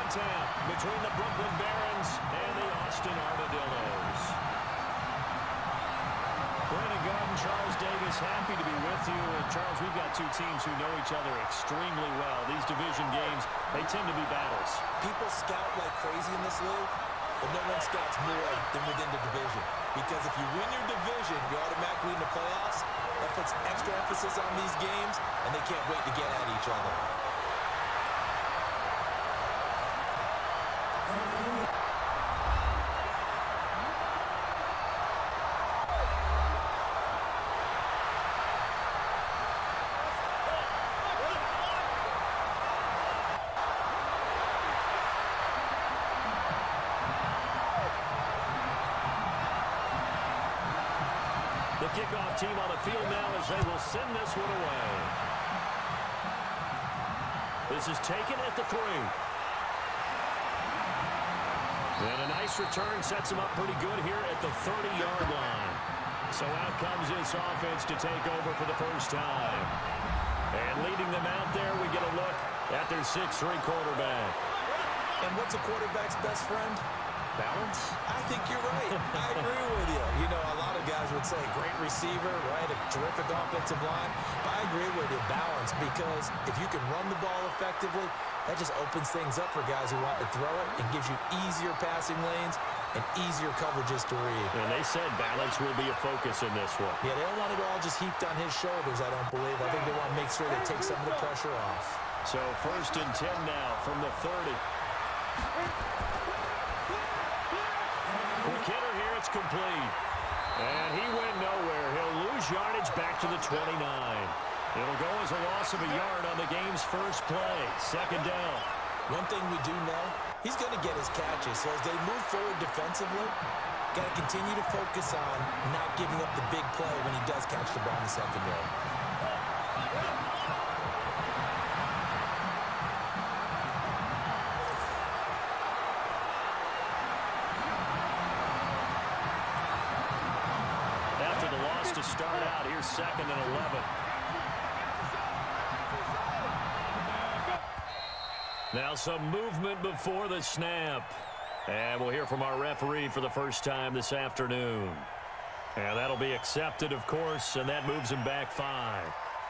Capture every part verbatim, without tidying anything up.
tap between the Brooklyn Barons and the Austin Armadillos. Brandon Garden, Charles Davis, happy to be with you. And Charles, we've got two teams who know each other extremely well. These division games, they tend to be battles. People scout like crazy in this league, but no one scouts more than within the division. Because if you win your division, you're automatically in the playoffs. That puts extra emphasis on these games, and they can't wait to get at each other. The kickoff team on the field now as they will send this one away. This is taken at the three. And a nice return sets him up pretty good here at the thirty-yard line. So out comes this offense to take over for the first time. And leading them out there, we get a look at their six three quarterback. And what's a quarterback's best friend? Balance? I think you're right. I agree with you. You know, a lot of guys would say great receiver, right? A terrific offensive line. But I agree with you, balance, because if you can run the ball effectively, that just opens things up for guys who want to throw it and gives you easier passing lanes and easier coverages to read. And they said balance will be a focus in this one. Yeah, they don't want it all just heaped on his shoulders, I don't believe. I think they want to make sure they take some of the pressure off. So first and ten now from the thirty. Quick hitter here, it's complete. And he went nowhere. He'll lose yardage back to the twenty-nine. It'll go as a loss of a yard on the game's first play. Second down. One thing we do know, he's going to get his catches. So as they move forward defensively, got to continue to focus on not giving up the big play when he does catch the ball in the secondary. To start out, here's second and eleven. Now some movement before the snap. And we'll hear from our referee for the first time this afternoon. And that'll be accepted, of course, and that moves him back five.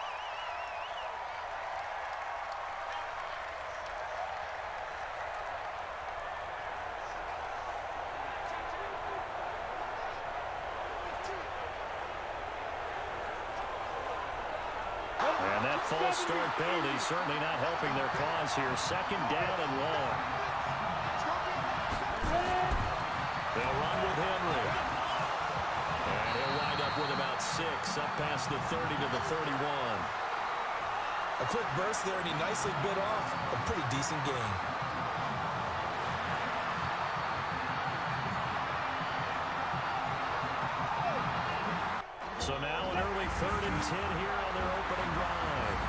And that false start penalty certainly not helping their cause here. Second down and long. They'll run with Henry. And he'll wind up with about six, up past the thirty to the thirty-one. A quick burst there, and he nicely bit off a pretty decent game. So now an early third and ten here on their opening drive.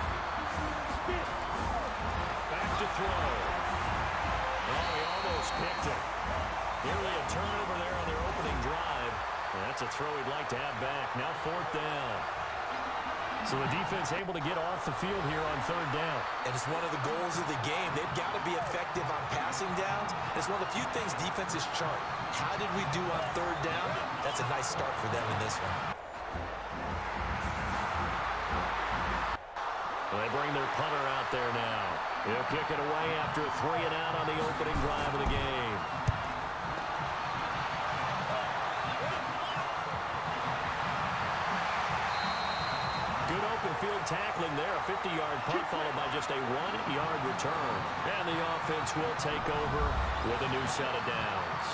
Back to throw. Oh, he almost picked it. Nearly a turnover there on their opening drive. And that's a throw he'd like to have back. Now fourth down. So the defense able to get off the field here on third down. And it's one of the goals of the game. They've got to be effective on passing downs. It's one of the few things defenses chart. How did we do on third down? That's a nice start for them in this one. They bring their punter out there now. He'll kick it away after a three and out on the opening drive of the game. Good open field tackling there. A fifty-yard punt followed by just a one-yard return. And the offense will take over with a new set of downs.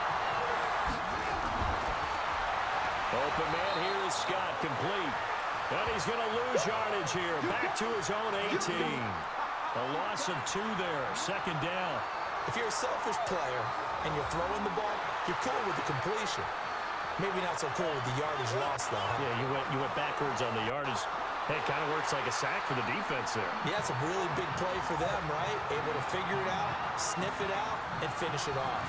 Open man here is Scott, complete. And he's going to lose yardage here. Back to his own eighteen. A loss of two there. Second down. If you're a selfish player and you're throwing the ball, you're cool with the completion. Maybe not so cool with the yardage loss, though. Huh? Yeah, you went, you went backwards on the yardage. Hey, it kind of works like a sack for the defense there. Yeah, it's a really big play for them, right? Able to figure it out, sniff it out, and finish it off.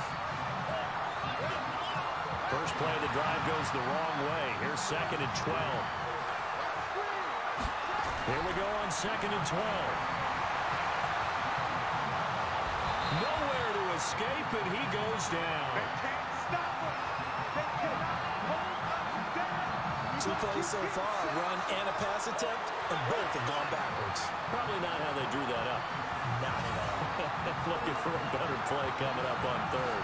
First play of the drive goes the wrong way. Here's second and twelve. Here we go on second and twelve. Nowhere to escape, and he goes down. They can't stop him. They cannot hold us down. Two plays so far, a run and a pass attempt, and both have gone backwards. Probably not how they drew that up. Not at all. Looking for a better play coming up on third.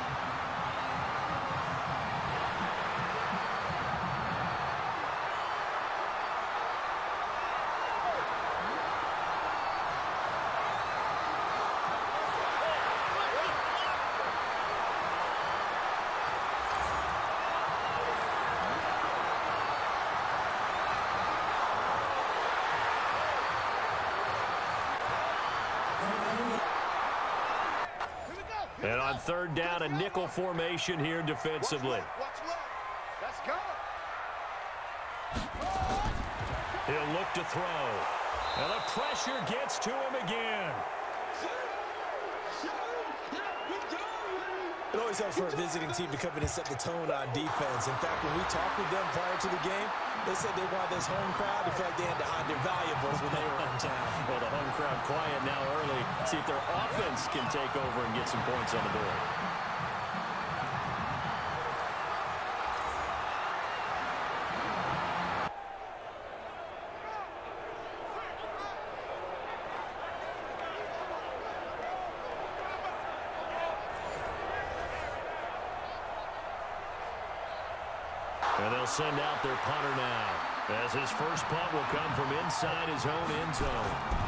And on third down, a nickel formation here defensively. What's left? Let's go. He'll look to throw. And the pressure gets to him again. It always helps for a visiting team to come in and set the tone on defense. In fact, when we talked with them prior to the game, they said they wanted this home crowd to feel like they had to hide their valuables when they were in town. Well, the home crowd quiet now early. See if their offense can take over and get some points on the board. And they'll send out their punter now, as his first punt will come from inside his own end zone.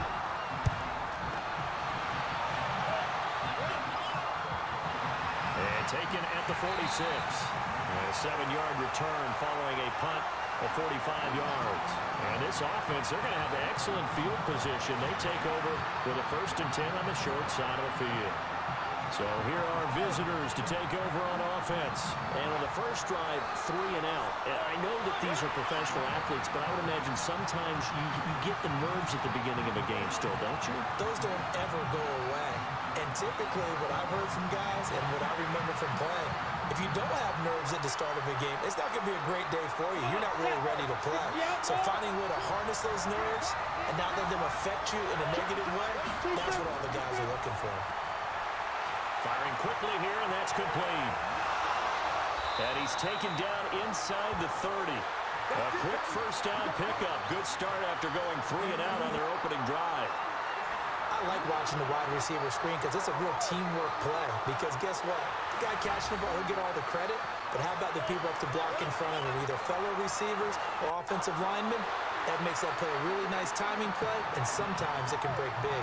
And taken at the forty-six. A seven-yard return following a punt of forty-five yards. And this offense, they're going to have excellent field position. They take over with a first and ten on the short side of the field. So here are visitors to take over on offense. And on the first drive, three and out. I know that these are professional athletes, but I would imagine sometimes you, you get the nerves at the beginning of a game still, don't you? Those don't ever go away. And typically what I've heard from guys and what I remember from playing, if you don't have nerves at the start of a game, it's not going to be a great day for you. You're not really ready to play. So finding a way to harness those nerves and not let them affect you in a negative way, that's what all the guys are looking for. Firing quickly here, and that's complete. And he's taken down inside the thirty. A quick first down pickup. Good start after going three and out on their opening drive. I like watching the wide receiver screen because it's a real teamwork play. Because guess what? The guy catching the ball, he'll get all the credit. But how about the people up to block in front of him, either fellow receivers or offensive linemen? That makes that play a really nice timing play, and sometimes it can break big.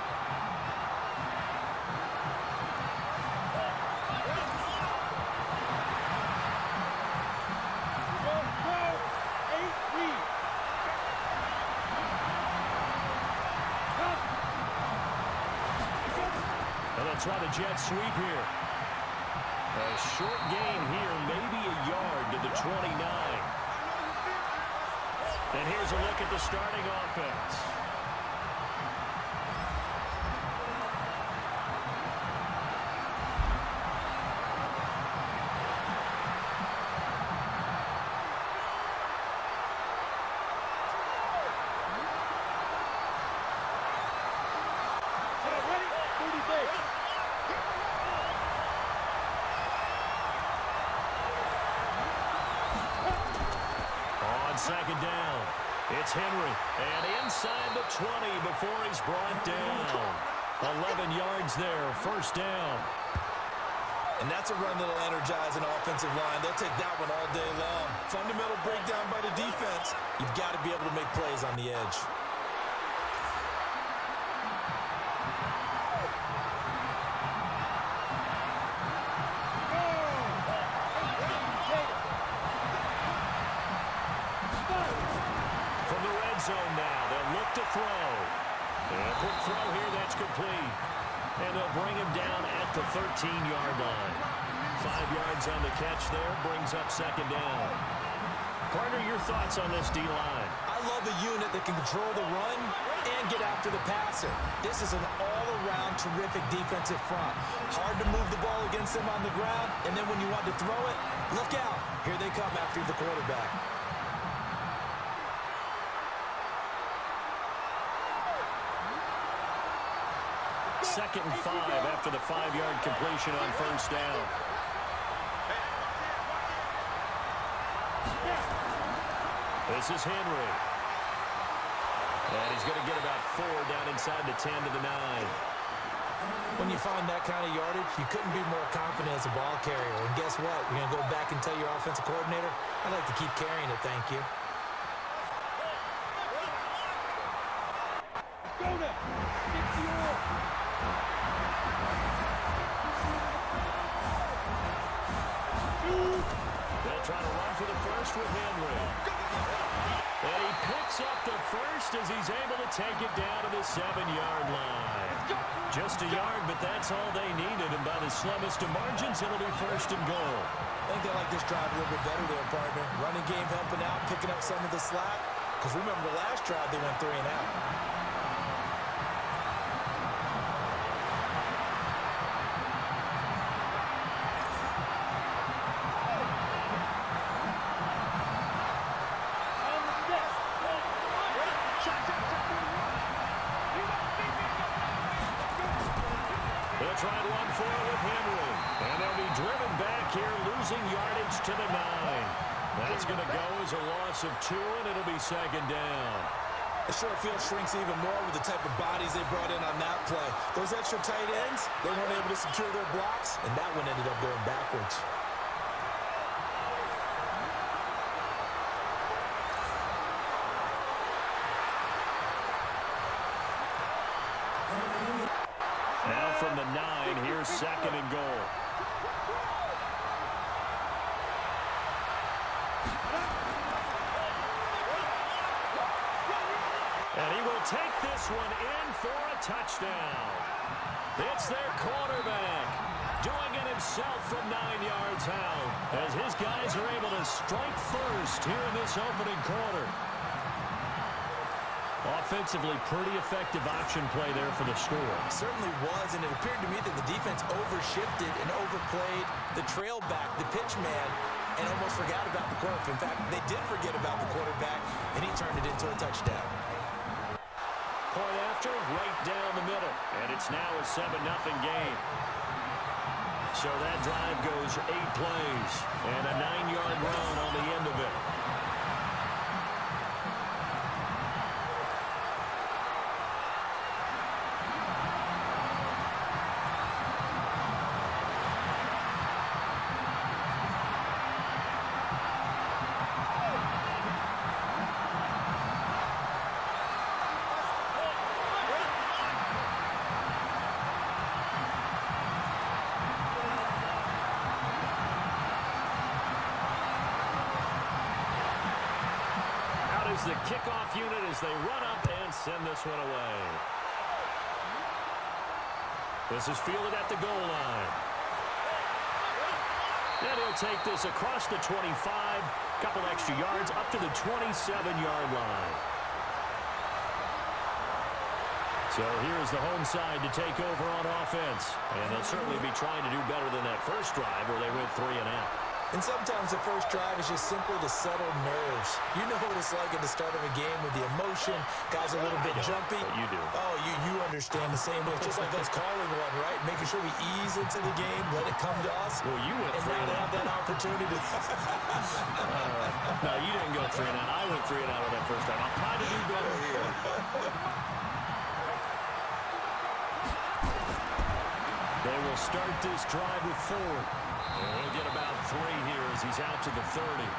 Try the jet sweep here. A short gain here, maybe a yard to the twenty-nine. And here's a look at the starting offense. Second down. It's Henry. And inside the twenty before he's brought down. eleven yards there. First down. And that's a run that'll energize an offensive line. They'll take that one all day long. Fundamental breakdown by the defense. You've got to be able to make plays on the edge. throw. And a quick throw here that's complete. And they'll bring him down at the thirteen-yard line. Five yards on the catch there, brings up second down. Partner, your thoughts on this D-line? I love a unit that can control the run and get after the passer. This is an all-around terrific defensive front. Hard to move the ball against them on the ground, and then when you want to throw it, look out. Here they come after the quarterback. Second and five after the five-yard completion on first down. This is Henry. And he's going to get about four down inside the ten to the nine. When you find that kind of yardage, you couldn't be more confident as a ball carrier. And guess what? You're going to go back and tell your offensive coordinator, I'd like to keep carrying it, thank you. Go there. It's yours. They'll try to run for the first with Henry. And he picks up the first as he's able to take it down to the seven-yard line. Just a yard, but that's all they needed. And by the slimmest of margins, it'll be first and goal. I think they like this drive a little bit better there, partner. Running game helping out, picking up some of the slack. Because remember the last drive, they went three and out. Try and run for it with Henry. And they'll be driven back here, losing yardage to the nine. That's going to go as a loss of two, and it'll be second down. The short field shrinks even more with the type of bodies they brought in on that play. Those extra tight ends, they weren't able to secure their blocks, and that one ended up going backwards. Now from the nine, here's second and goal. And he will take this one in for a touchdown. It's their quarterback doing it himself from nine yards out as his guys are able to strike first here in this opening quarter. Offensively, pretty effective option play there for the score. Certainly was, and it appeared to me that the defense overshifted and overplayed the trail back, the pitch man, and almost forgot about the quarterback. In fact, they did forget about the quarterback, and he turned it into a touchdown. Point after, right down the middle, and it's now a seven nothing game. So that drive goes eight plays, and a nine-yard run on the end of it. The kickoff unit as they run up and send this one away. This is fielded at the goal line. And he'll take this across the twenty-five, couple extra yards up to the twenty-seven-yard line. So here's the home side to take over on offense. And they'll certainly be trying to do better than that first drive where they went three and out. And sometimes the first drive is just simply to settle nerves. You know what it's like at the start of a game with the emotion. Guys are a little bit jumpy. You do. Oh, you, you understand the same way. It's just like us calling one, right? Making sure we ease into the game, let it come to us. Well, you went and three now and they out. have that opportunity. uh, no, you didn't go three and out. I went three and out on that first time. I'll try to do better here. They will start this drive with four. And he'll get about three here as he's out to the thirty.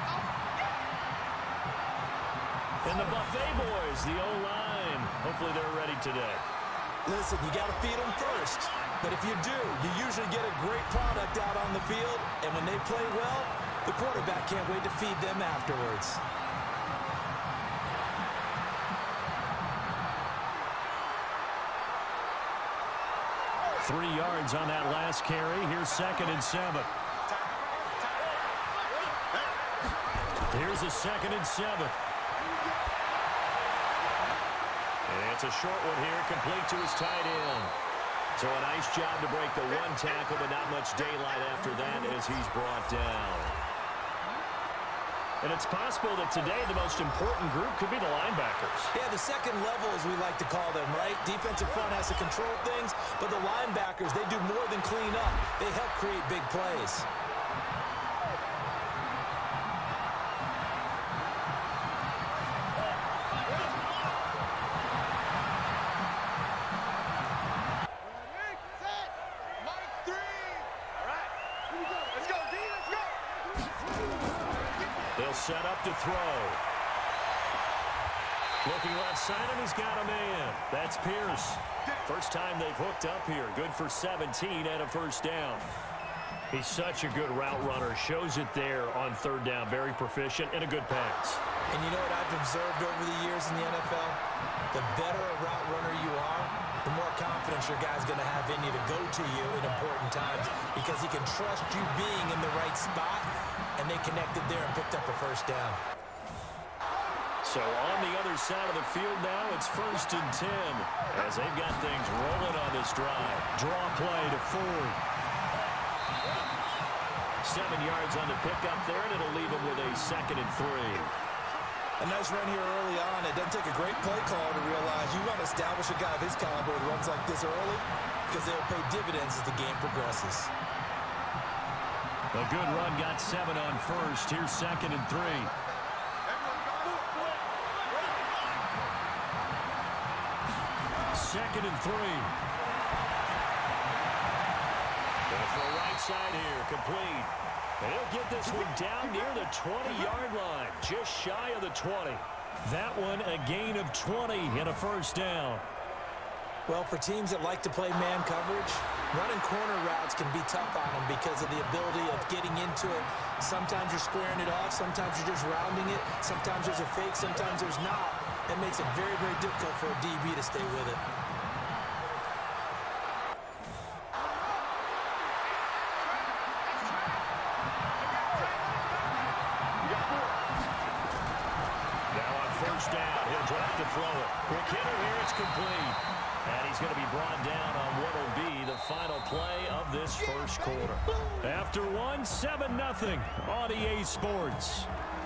And the Buffet boys, the O-line, hopefully they're ready today. Listen, you got to feed them first. But if you do, you usually get a great product out on the field. And when they play well, the quarterback can't wait to feed them afterwards. three yards on that last carry. Here's second and seven. Here's a second and seven. And it's a short one here, complete to his tight end. So a nice job to break the one tackle, but not much daylight after that as he's brought down. And it's possible that today the most important group could be the linebackers. Yeah, the second level, as we like to call them, right? Defensive front has to control things, but the linebackers, they do more than clean up. They help create big plays. Set up to throw. Looking left side, and he's got a man. That's Pierce. First time they've hooked up here. Good for seventeen and a first down. He's such a good route runner. Shows it there on third down. Very proficient and a good pass. And you know what I've observed over the years in the N F L? The better a route runner you are, the more confidence your guy's going to have in you to go to you in important times because he can trust you being in the right spot, and they connected there and picked up a first down. So on the other side of the field now, it's first and ten as they've got things rolling on this drive. Draw play to Ford. Seven yards on the pickup there, and it'll leave him with a second and three. A nice run here early on. It doesn't take a great play call to realize you want to establish a guy of his caliber with runs like this early because they'll pay dividends as the game progresses. A good run, got seven on first. Here's second and three. Second and three. Going for a right side here, complete. And he'll get this one down near the twenty-yard line, just shy of the twenty. That one a gain of twenty and a first down. Well, for teams that like to play man coverage, running corner routes can be tough on them because of the ability of getting into it. Sometimes you're squaring it off. Sometimes you're just rounding it. Sometimes there's a fake. Sometimes there's not. That makes it very, very difficult for a D B to stay with it. Now on first down, he'll drop to throw it. Quick hitter here, it's complete. And he's going to be brought down on what will be the final play of this first quarter. After one, seven nothing on E A Sports.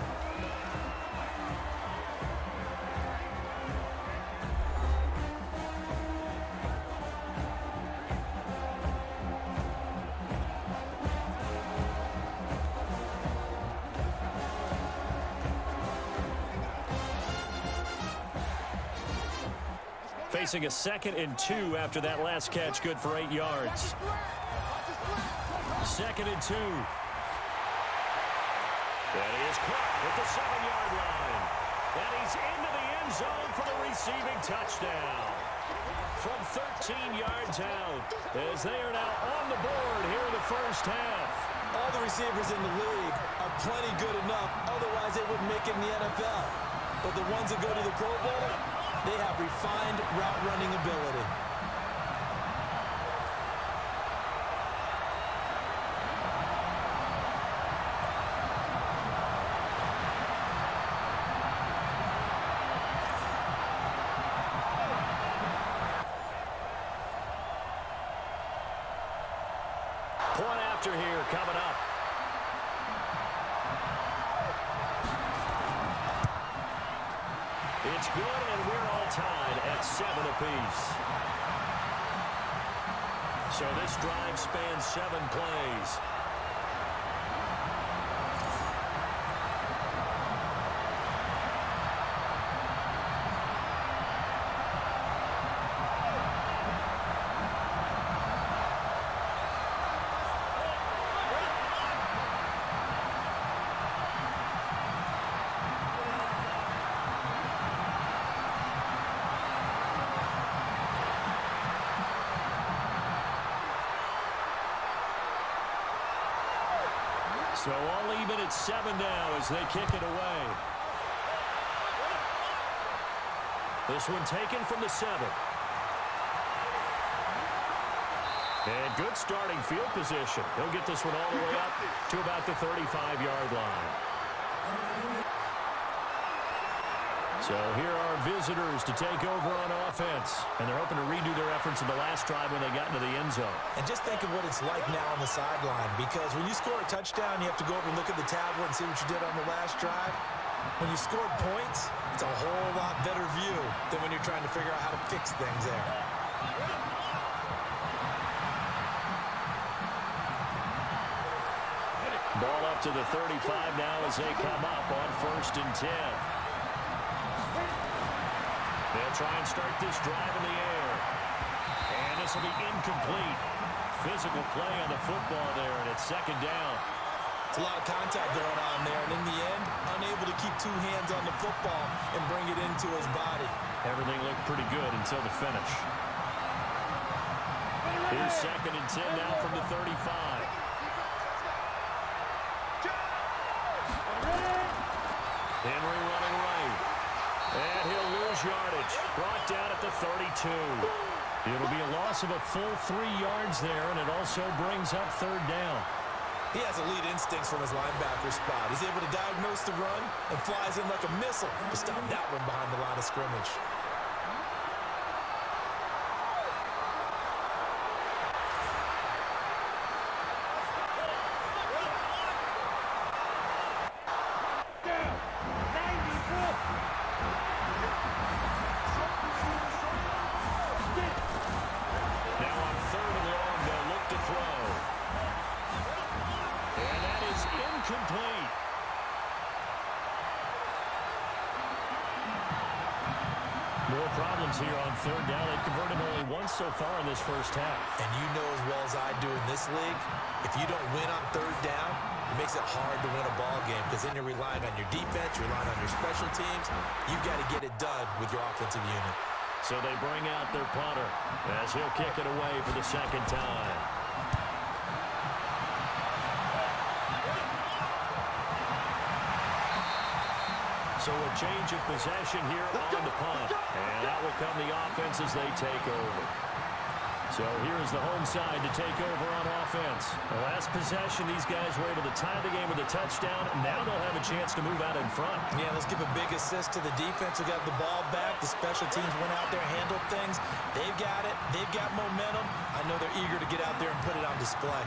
Facing a second and two after that last catch, good for eight yards. Second and two. And he is caught at the seven-yard line. And he's into the end zone for the receiving touchdown. From thirteen yards out, as they are now on the board here in the first half. All the receivers in the league are plenty good enough, otherwise they wouldn't make it in the N F L. But the ones that go to the Pro Bowl, they have refined route running ability. Point after here coming up. It's good, and we're all tied at seven apiece. So this drive spans seven plays. So all even at seven now as they kick it away. This one taken from the seven. And good starting field position. He'll get this one all the way up to about the thirty-five yard line. So here are visitors to take over on offense. And they're hoping to redo their efforts in the last drive when they got into the end zone. And just think of what it's like now on the sideline. Because when you score a touchdown, you have to go over and look at the tablet and see what you did on the last drive. When you scored points, it's a whole lot better view than when you're trying to figure out how to fix things there. Ball up to the thirty-five now as they come up on first and ten. They'll try and start this drive in the air. And this will be incomplete. Physical play on the football there, and it's second down. It's a lot of contact going on there, and in the end, unable to keep two hands on the football and bring it into his body. Everything looked pretty good until the finish. Here's second and ten now from the thirty-five. Henry running right. And he'll lose yardage. Brought down at the thirty-two. It'll be a loss of a full three yards there, and it also brings up third down. He has elite instincts from his linebacker spot. He's able to diagnose the run and flies in like a missile to stop that one behind the line of scrimmage. More problems here on third down. They've converted only once so far in this first half. And you know as well as I do in this league, if you don't win on third down, it makes it hard to win a ball game because then you're relying on your defense, you're relying on your special teams. You've got to get it done with your offensive unit. So they bring out their punter as he'll kick it away for the second time. So a change of possession here on the punt. And that will come the offense as they take over. So here's the home side to take over on offense. The last possession, these guys were able to tie the game with a touchdown. Now they'll have a chance to move out in front. Yeah, let's give a big assist to the defense who got the ball back. The special teams went out there, handled things. They've got it. They've got momentum. I know they're eager to get out there and put it on display.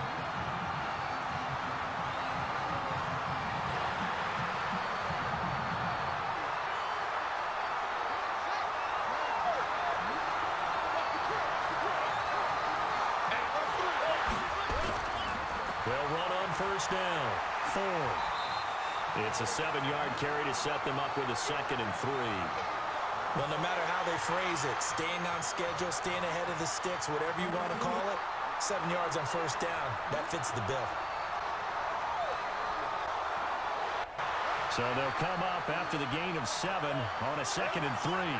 They'll run on first down. Four. It's a seven-yard carry to set them up with a second and three. Well, no matter how they phrase it, staying on schedule, staying ahead of the sticks, whatever you want to call it, seven yards on first down, that fits the bill. So they'll come up after the gain of seven on a second and three.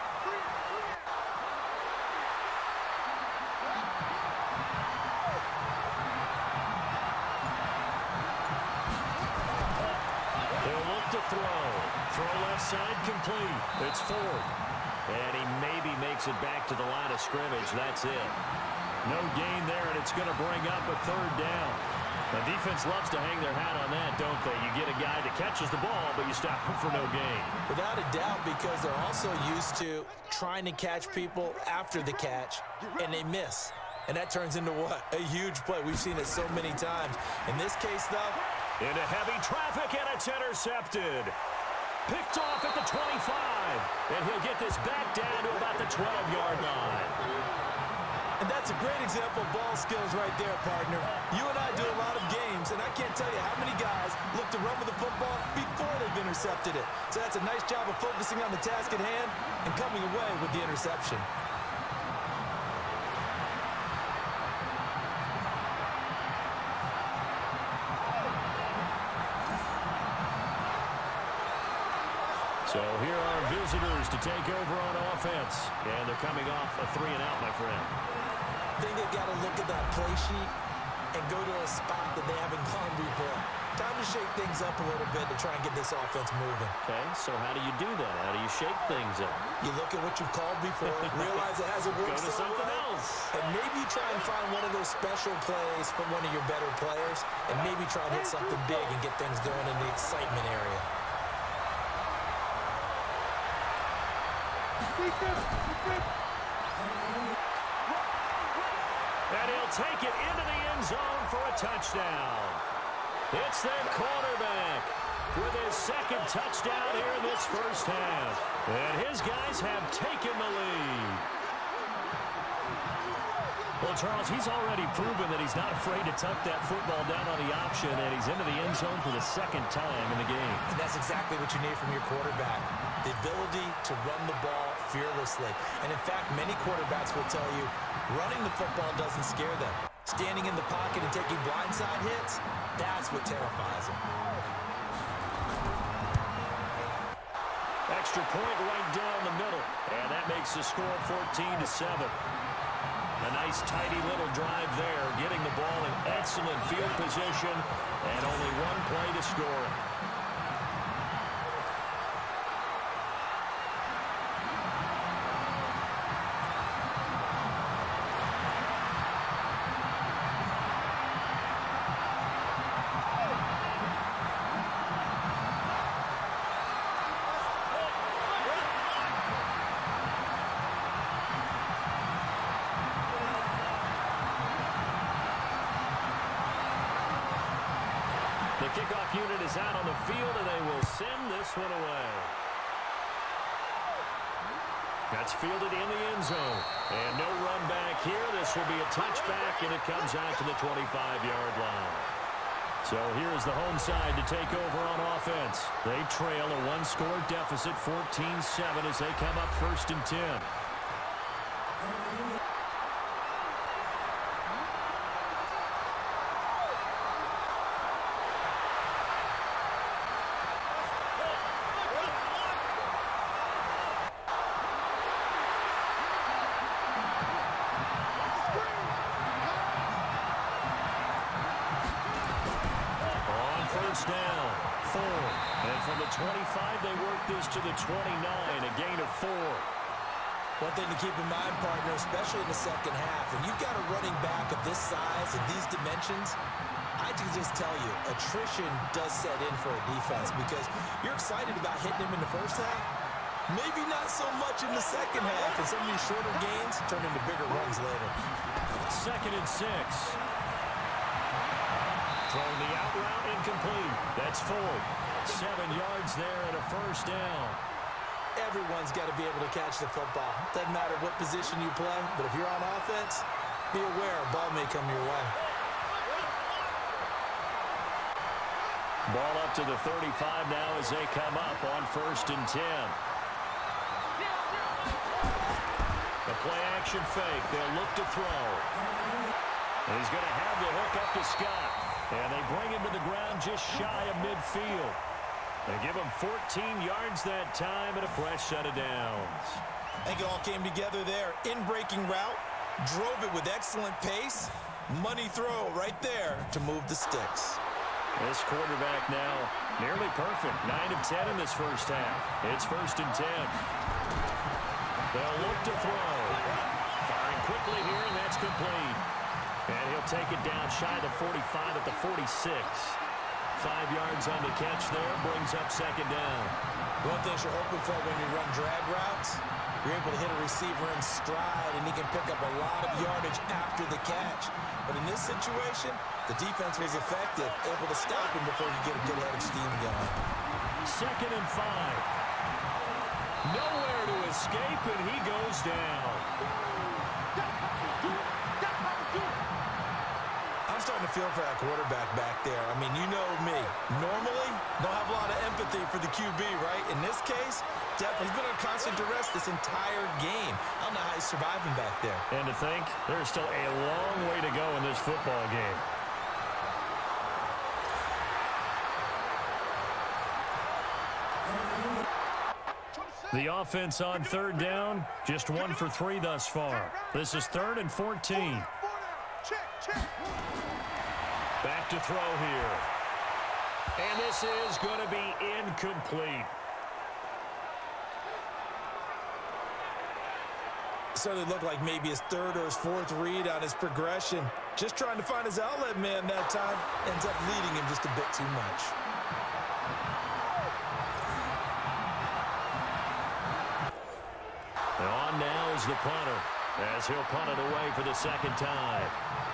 Throw left side complete. It's Ford. And he maybe makes it back to the line of scrimmage. That's it. No gain there, and it's going to bring up a third down. The defense loves to hang their hat on that, don't they? You get a guy that catches the ball, but you stop him for no gain. Without a doubt, because they're also used to trying to catch people after the catch, and they miss. And that turns into what? A huge play. We've seen it so many times. In this case, though, into heavy traffic, and it's intercepted. Picked off at the twenty-five. And he'll get this back down to about the twelve-yard line. And that's a great example of ball skills right there, partner. You and I do a lot of games, and I can't tell you how many guys look to run with the football before they've intercepted it. So that's a nice job of focusing on the task at hand and coming away with the interception. So here are visitors to take over on offense. And they're coming off a three and out, my friend. I think they've got to look at that play sheet and go to a spot that they haven't gone before. Time to shake things up a little bit to try and get this offense moving. Okay, so how do you do that? How do you shake things up? You look at what you've called before, realize it hasn't worked Go to so something well, else. and maybe try and find one of those special plays from one of your better players, and maybe try and hit something big and get things going in the excitement area. And he'll take it into the end zone for a touchdown. It's their quarterback with his second touchdown here in this first half. And his guys have taken the lead. Well, Charles, he's already proven that he's not afraid to tuck that football down on the option, and he's into the end zone for the second time in the game. And that's exactly what you need from your quarterback, the ability to run the ball fearlessly. And, in fact, many quarterbacks will tell you running the football doesn't scare them. Standing in the pocket and taking blindside hits, that's what terrifies them. Extra point right down the middle, and that makes the score fourteen to seven. A nice, tidy little drive there, getting the ball in excellent field position, and only one play to score it. The kickoff unit is out on the field, and they will send this one away. That's fielded in the end zone. And no run back here. This will be a touchback, and it comes out to the twenty-five-yard line. So here's the home side to take over on offense. They trail a one-score deficit, fourteen seven, as they come up first and ten. Down, four. And from the twenty-five, they work this to the twenty-nine, a gain of four. One thing to keep in mind, partner, especially in the second half, when you've got a running back of this size and these dimensions, I can just tell you, attrition does set in for a defense because you're excited about hitting him in the first half. Maybe not so much in the second half, and some of these shorter gains turn into bigger runs later. Second and six. Throwing the out route incomplete. That's full. Seven yards there and a first down. Everyone's got to be able to catch the football. Doesn't matter what position you play, but if you're on offense, be aware a ball may come your way. Ball up to the thirty-five now as they come up on first and ten. The play action fake. They'll look to throw. And he's going to have the hook up to Scott. And they bring him to the ground just shy of midfield. They give him fourteen yards that time and a fresh set of downs. I think it all came together there. In-breaking route, drove it with excellent pace. Money throw right there to move the Stix. This quarterback now nearly perfect. nine of ten in this first half. It's first and ten. They'll look to throw. Firing quickly here, and that's complete. And he'll take it down shy of the forty-five at the forty-six. Five yards on the catch there, brings up second down. One thing you're hoping for when you run drag routes, you're able to hit a receiver in stride, and he can pick up a lot of yardage after the catch. But in this situation, the defense was effective, able to stop him before you get a good head of steam going. Second and five. Nowhere to escape, and he goes down. I'm starting to feel for that quarterback back there. I mean, you know me. Normally, don't have a lot of empathy for the Q B, right? In this case, definitely he's been on constant duress this entire game. I don't know how he's surviving back there. And to think, there's still a long way to go in this football game. The offense on third down, just one for three thus far. This is third and fourteen. Check, check. Back to throw here. And this is going to be incomplete. Certainly looked like maybe his third or his fourth read on his progression. Just trying to find his outlet man that time. Ends up leading him just a bit too much. And on now is the punter, as he'll punt it away for the second time.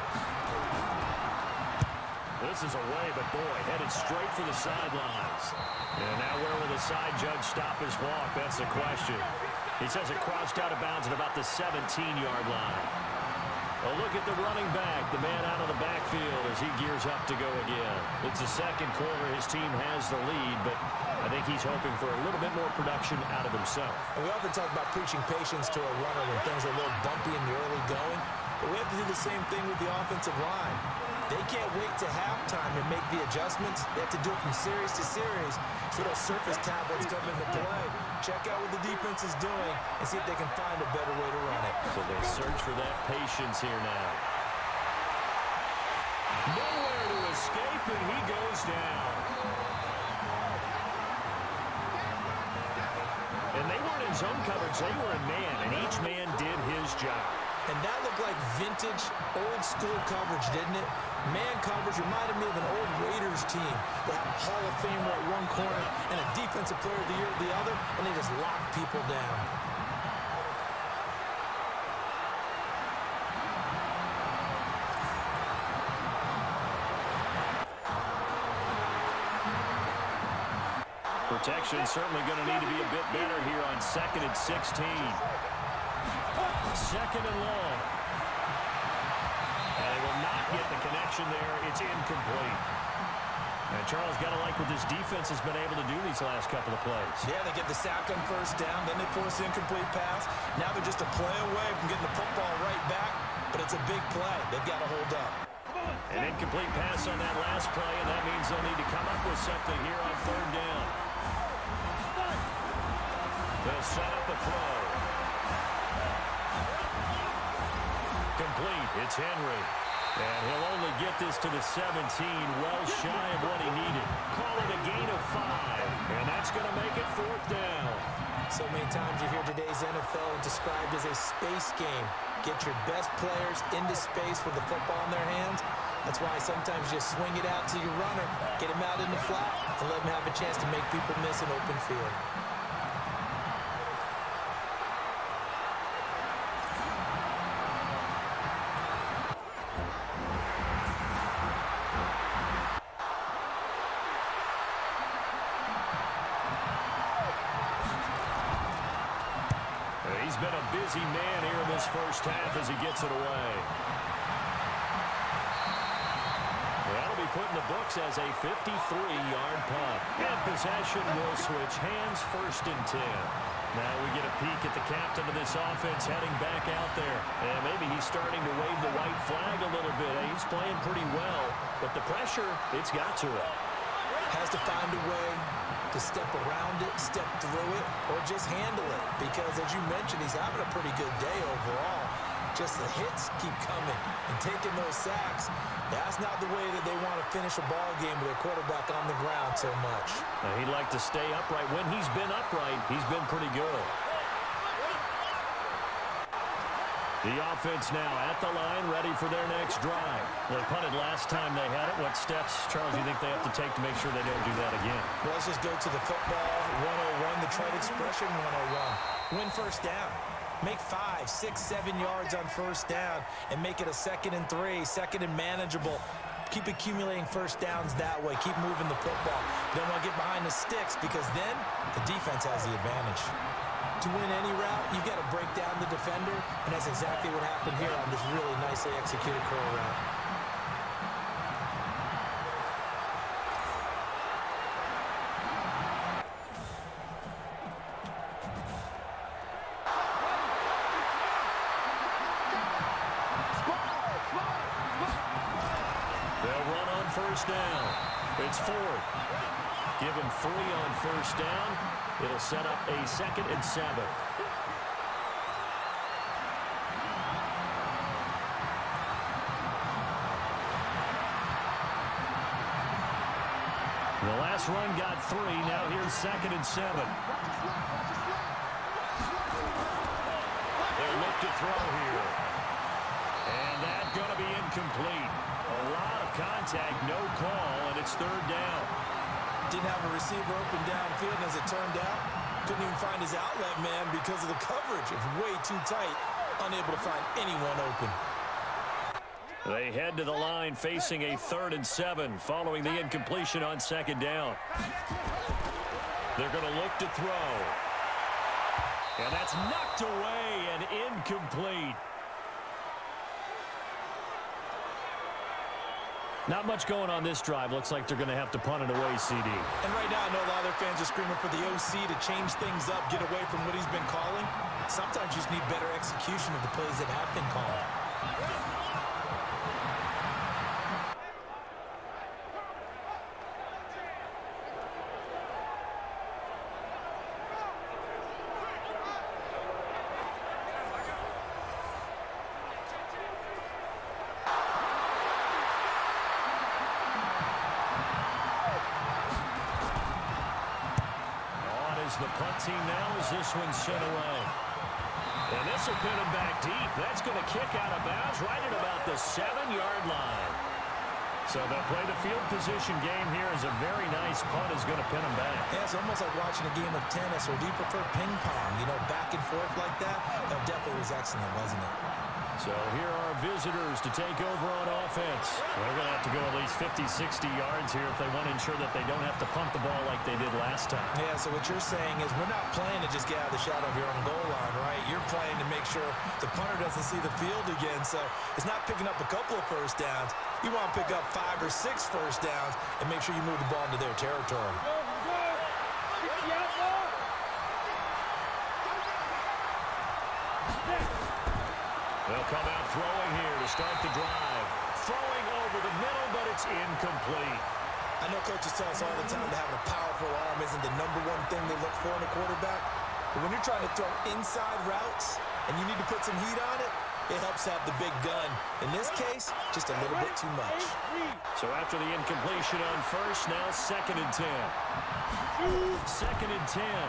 This is away, but boy, headed straight for the sidelines. And now where will the side judge stop his walk? That's the question. He says it crossed out of bounds at about the seventeen-yard line. A look at the running back, the man out of the backfield as he gears up to go again. It's the second quarter. His team has the lead, but I think he's hoping for a little bit more production out of himself. And we often talk about preaching patience to a runner when things are a little bumpy in the early going, but we have to do the same thing with the offensive line. They can't wait to halftime and make the adjustments. They have to do it from series to series, so those surface tablets come into play. Check out what the defense is doing and see if they can find a better way to run it. So they search for that patience here now. Nowhere to escape, and he goes down. And they weren't in zone coverage. They were in man, and each man did his job. And that looked like vintage, old-school coverage, didn't it? Man coverage reminded me of an old Raiders team. They had a Hall of Famer at one corner and a Defensive Player of the Year at the other, and they just locked people down. Protection certainly going to need to be a bit better here on second and sixteen. Second and long. And they will not get the connection there. It's incomplete. And Charles got to like what this defense has been able to do these last couple of plays. Yeah, they get the sack on first down, then they force the incomplete pass. Now they're just a play away from getting the football right back, but it's a big play. They've got to hold up. An incomplete pass on that last play, and that means they'll need to come up with something here on third down. They'll set up a throw. Complete. It's Henry. And he'll only get this to the seventeen, well shy of what he needed. Call it a gain of five, and that's going to make it fourth down. So many times you hear today's N F L described as a space game. Get your best players into space with the football in their hands. That's why sometimes you just swing it out to your runner, get him out in the flat, and let him have a chance to make people miss an open field. He's been a busy man here in this first half as he gets it away. That'll be put in the books as a fifty-three-yard punt. And possession will switch hands, first and ten. Now we get a peek at the captain of this offense heading back out there. And maybe he's starting to wave the white flag a little bit. He's playing pretty well, but the pressure, it's got to it. Has to find a way to step around it, step through it, or just handle it. Because, as you mentioned, he's having a pretty good day overall. Just the hits keep coming and taking those sacks. That's not the way that they want to finish a ball game with their quarterback on the ground so much. Now, he'd like to stay upright. When he's been upright, he's been pretty good. The offense now at the line, ready for their next drive. They punted last time they had it. What steps, Charles, do you think they have to take to make sure they don't do that again? Well, let's just go to the football one oh one, the trade expression one oh one. Win first down. Make five, six, seven yards on first down and make it a second and three, second and manageable. Keep accumulating first downs that way. Keep moving the football. You don't want to get behind the sticks because then the defense has the advantage. To win any route, you've got to break down the defender, and that's exactly what happened here on this really nicely executed curl route. They'll run on first down. It's fourth. Give him three on first down. It'll set up a second and seven. Last run got three. Now here's second and seven. They look to throw here. And that's going to be incomplete. A lot of contact, no call, and it's third down. Didn't have a receiver open downfield, and as it turned out, couldn't even find his outlet man because of the coverage. It's way too tight, unable to find anyone open. They head to the line facing a third and seven following the incompletion on second down. They're going to look to throw. And that's knocked away and incomplete. Not much going on this drive. Looks like they're going to have to punt it away, C D. And right now, I know a lot of their fans are screaming for the O C to change things up, get away from what he's been calling. Sometimes you just need better execution of the plays that have been called. The punt team now as this one's sent away. And this will pin him back deep. That's going to kick out of bounds right at about the seven-yard line. So they'll play the field position game here as a very nice punt is going to pin him back. Yeah, it's almost like watching a game of tennis, or do you prefer ping pong? You know, back and forth like that? That definitely was excellent, wasn't it? So here are visitors to take over on offense. They're going to have to go at least fifty, sixty yards here if they want to ensure that they don't have to punt the ball like they did last time. Yeah, so what you're saying is we're not playing to just get out of the shadow of your own goal line, right? You're playing to make sure the punter doesn't see the field again. So it's not picking up a couple of first downs. You want to pick up five or six first downs and make sure you move the ball into their territory. They'll come out throwing here to start the drive. Throwing over the middle, but it's incomplete. I know coaches tell us all the time that having a powerful arm isn't the number one thing they look for in a quarterback. But when you're trying to throw inside routes and you need to put some heat on it, it helps have the big gun. In this case, just a little bit too much. So after the incompletion on first, now second and ten. Second and ten.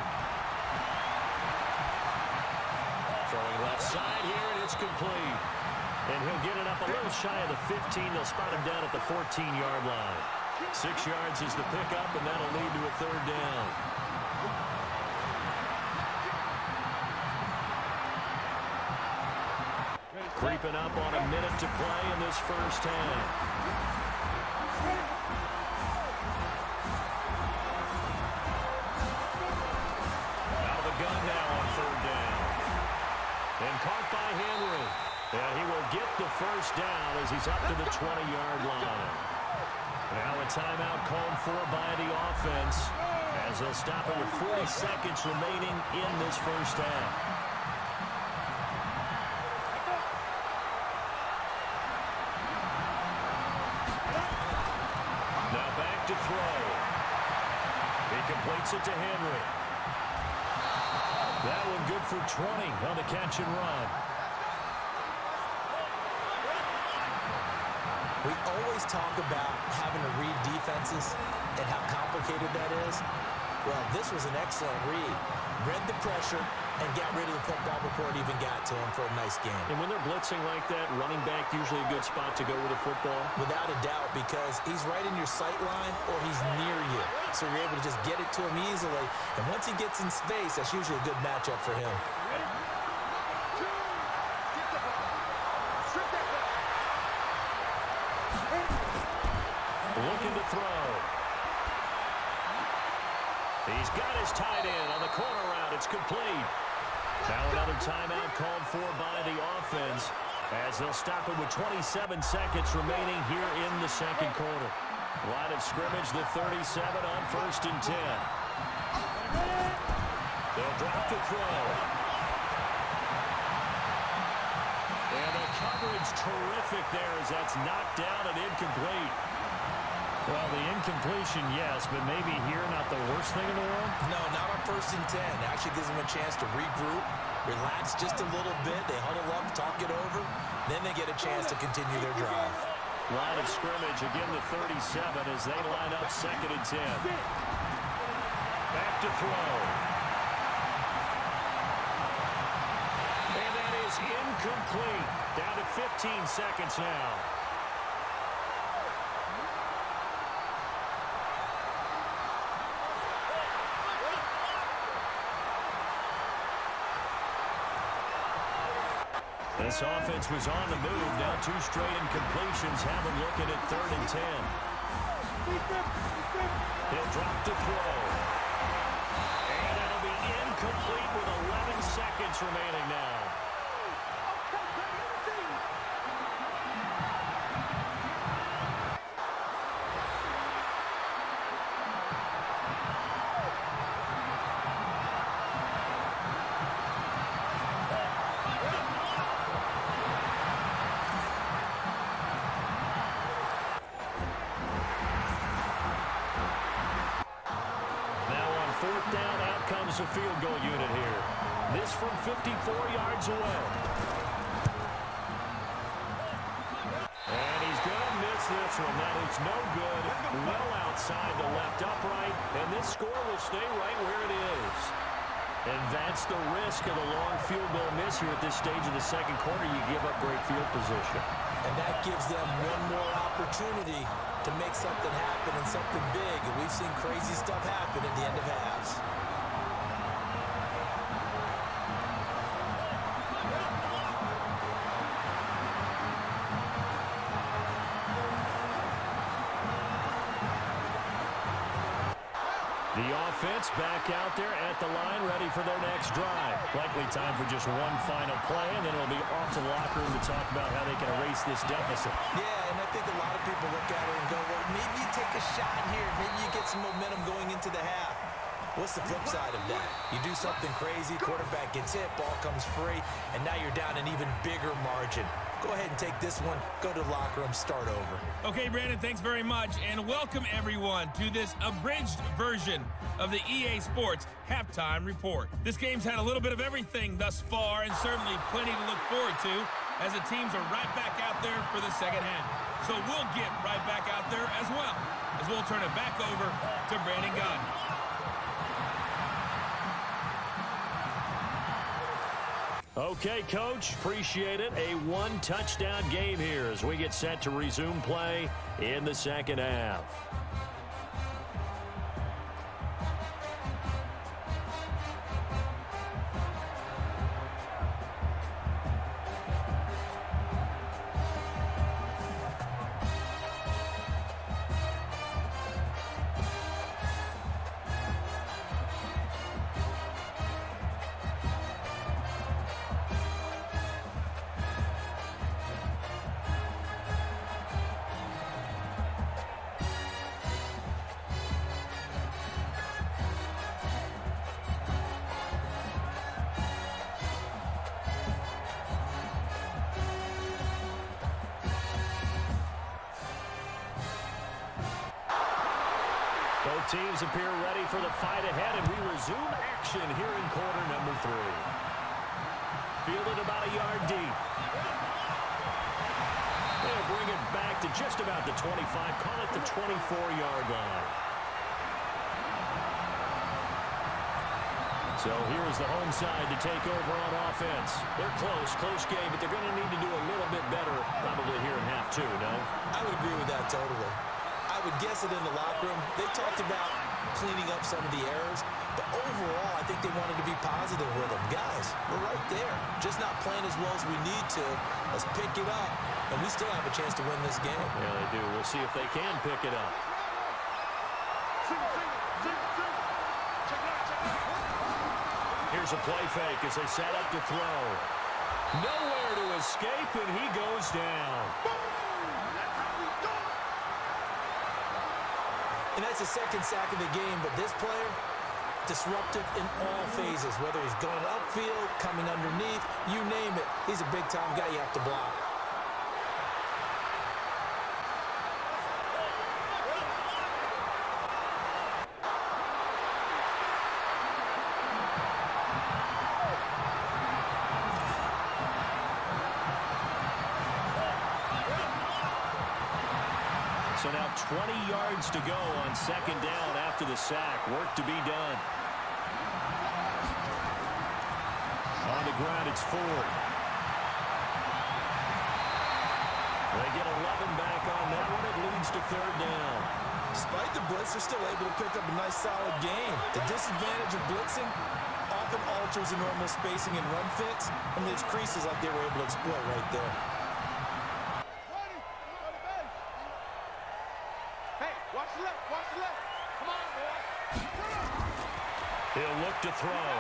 Throwing left side here, and it's complete. And he'll get it up a little shy of the fifteen. They'll spot him down at the fourteen-yard line. Six yards is the pickup, and that'll lead to a third down. Creeping up on a minute to play in this first half. Out of the gun now on third down. And caught by Henry. And he will get the first down as he's up to the twenty-yard line. Now a timeout called for by the offense as they'll stop it with forty seconds remaining in this first half. Now back to throw. He completes it to Henry. That one good for twenty on the catch and run. We always talk about having to read defenses and how complicated that is. Well, this was an excellent read. Read the pressure and got rid of the football before it even got to him for a nice game. And when they're blitzing like that, running back usually a good spot to go with the football? Without a doubt, because he's right in your sight line or he's near you. So you're able to just get it to him easily. And once he gets in space, that's usually a good matchup for him. Looking to throw. He's got his tight end on the corner route. It's complete. Now another timeout called for by the offense as they'll stop it with twenty-seven seconds remaining here in the second quarter. Line of scrimmage, the thirty-seven on first and ten. They'll drop the throw. And the coverage terrific there as that's knocked down and incomplete. Well, the incompletion, yes, but maybe here not the worst thing in the world? No, not on first and ten. It actually gives them a chance to regroup, relax just a little bit. They huddle up, talk it over. Then they get a chance to continue their drive. Line of scrimmage, again the thirty-seven as they line up second and ten. Back to throw. And that is incomplete. Down to fifteen seconds now. This offense was on the move. Now two straight incompletions have them looking at third and ten. He'll drop to throw. And it'll be incomplete with eleven seconds remaining now. Fourth down, out comes a field goal unit here. This from fifty-four yards away. And he's going to miss this one. That is no good. Well outside the left upright. And this score will stay right where it is. And that's the risk of a long field goal miss here at this stage of the second quarter. You give up great field position. And that gives them one more opportunity to make something happen and something big. And we've seen crazy stuff happen at the end of halves. The offense back out there at the line, ready for their next drive. Likely time for just one final play, and then it'll be off to the locker room to talk about how they can erase this deficit. Yeah, and I think a lot of people look at it and go, well, maybe you take a shot here. Maybe you get some momentum going into the half. What's the flip side of that? You do something crazy, quarterback gets hit, ball comes free, and now you're down an even bigger margin. Go ahead and take this one, go to the locker room, start over. Okay, Brandon, thanks very much, and welcome everyone to this abridged version of the E A Sports Halftime Report. This game's had a little bit of everything thus far, and certainly plenty to look forward to, as the teams are right back out there for the second half. So we'll get right back out there as well, as we'll turn it back over to Brandon Gunn. Okay, Coach, appreciate it. A one-touchdown game here as we get set to resume play in the second half. Both teams appear ready for the fight ahead, and we resume action here in quarter number three. Fielded about a yard deep. They'll bring it back to just about the twenty-five, call it the twenty-four-yard line. So here's the home side to take over on offense. They're close, close game, but they're going to need to do a little bit better probably here in half two, no? I would agree with that totally. I would guess it in the locker room. They talked about cleaning up some of the errors, but overall, I think they wanted to be positive with them. Guys, we're right there. Just not playing as well as we need to. Let's pick it up, and we still have a chance to win this game. Yeah, they do. We'll see if they can pick it up. Here's a play fake as they set up to throw. Nowhere to escape, and he goes down. And that's the second sack of the game, but this player, disruptive in all phases, whether he's going upfield, coming underneath, you name it. He's a big-time guy you have to block. So now twenty yards to go on second down after the sack. Work to be done. On the ground, it's Ford. They get eleven back on that one. It leads to third down. Despite the blitz, they're still able to pick up a nice, solid gain. The disadvantage of blitzing often alters the normal spacing and run fits, and leaves creases like they were able to exploit right there. Hey, watch the left, watch the left. Come on, boy. He'll look to throw.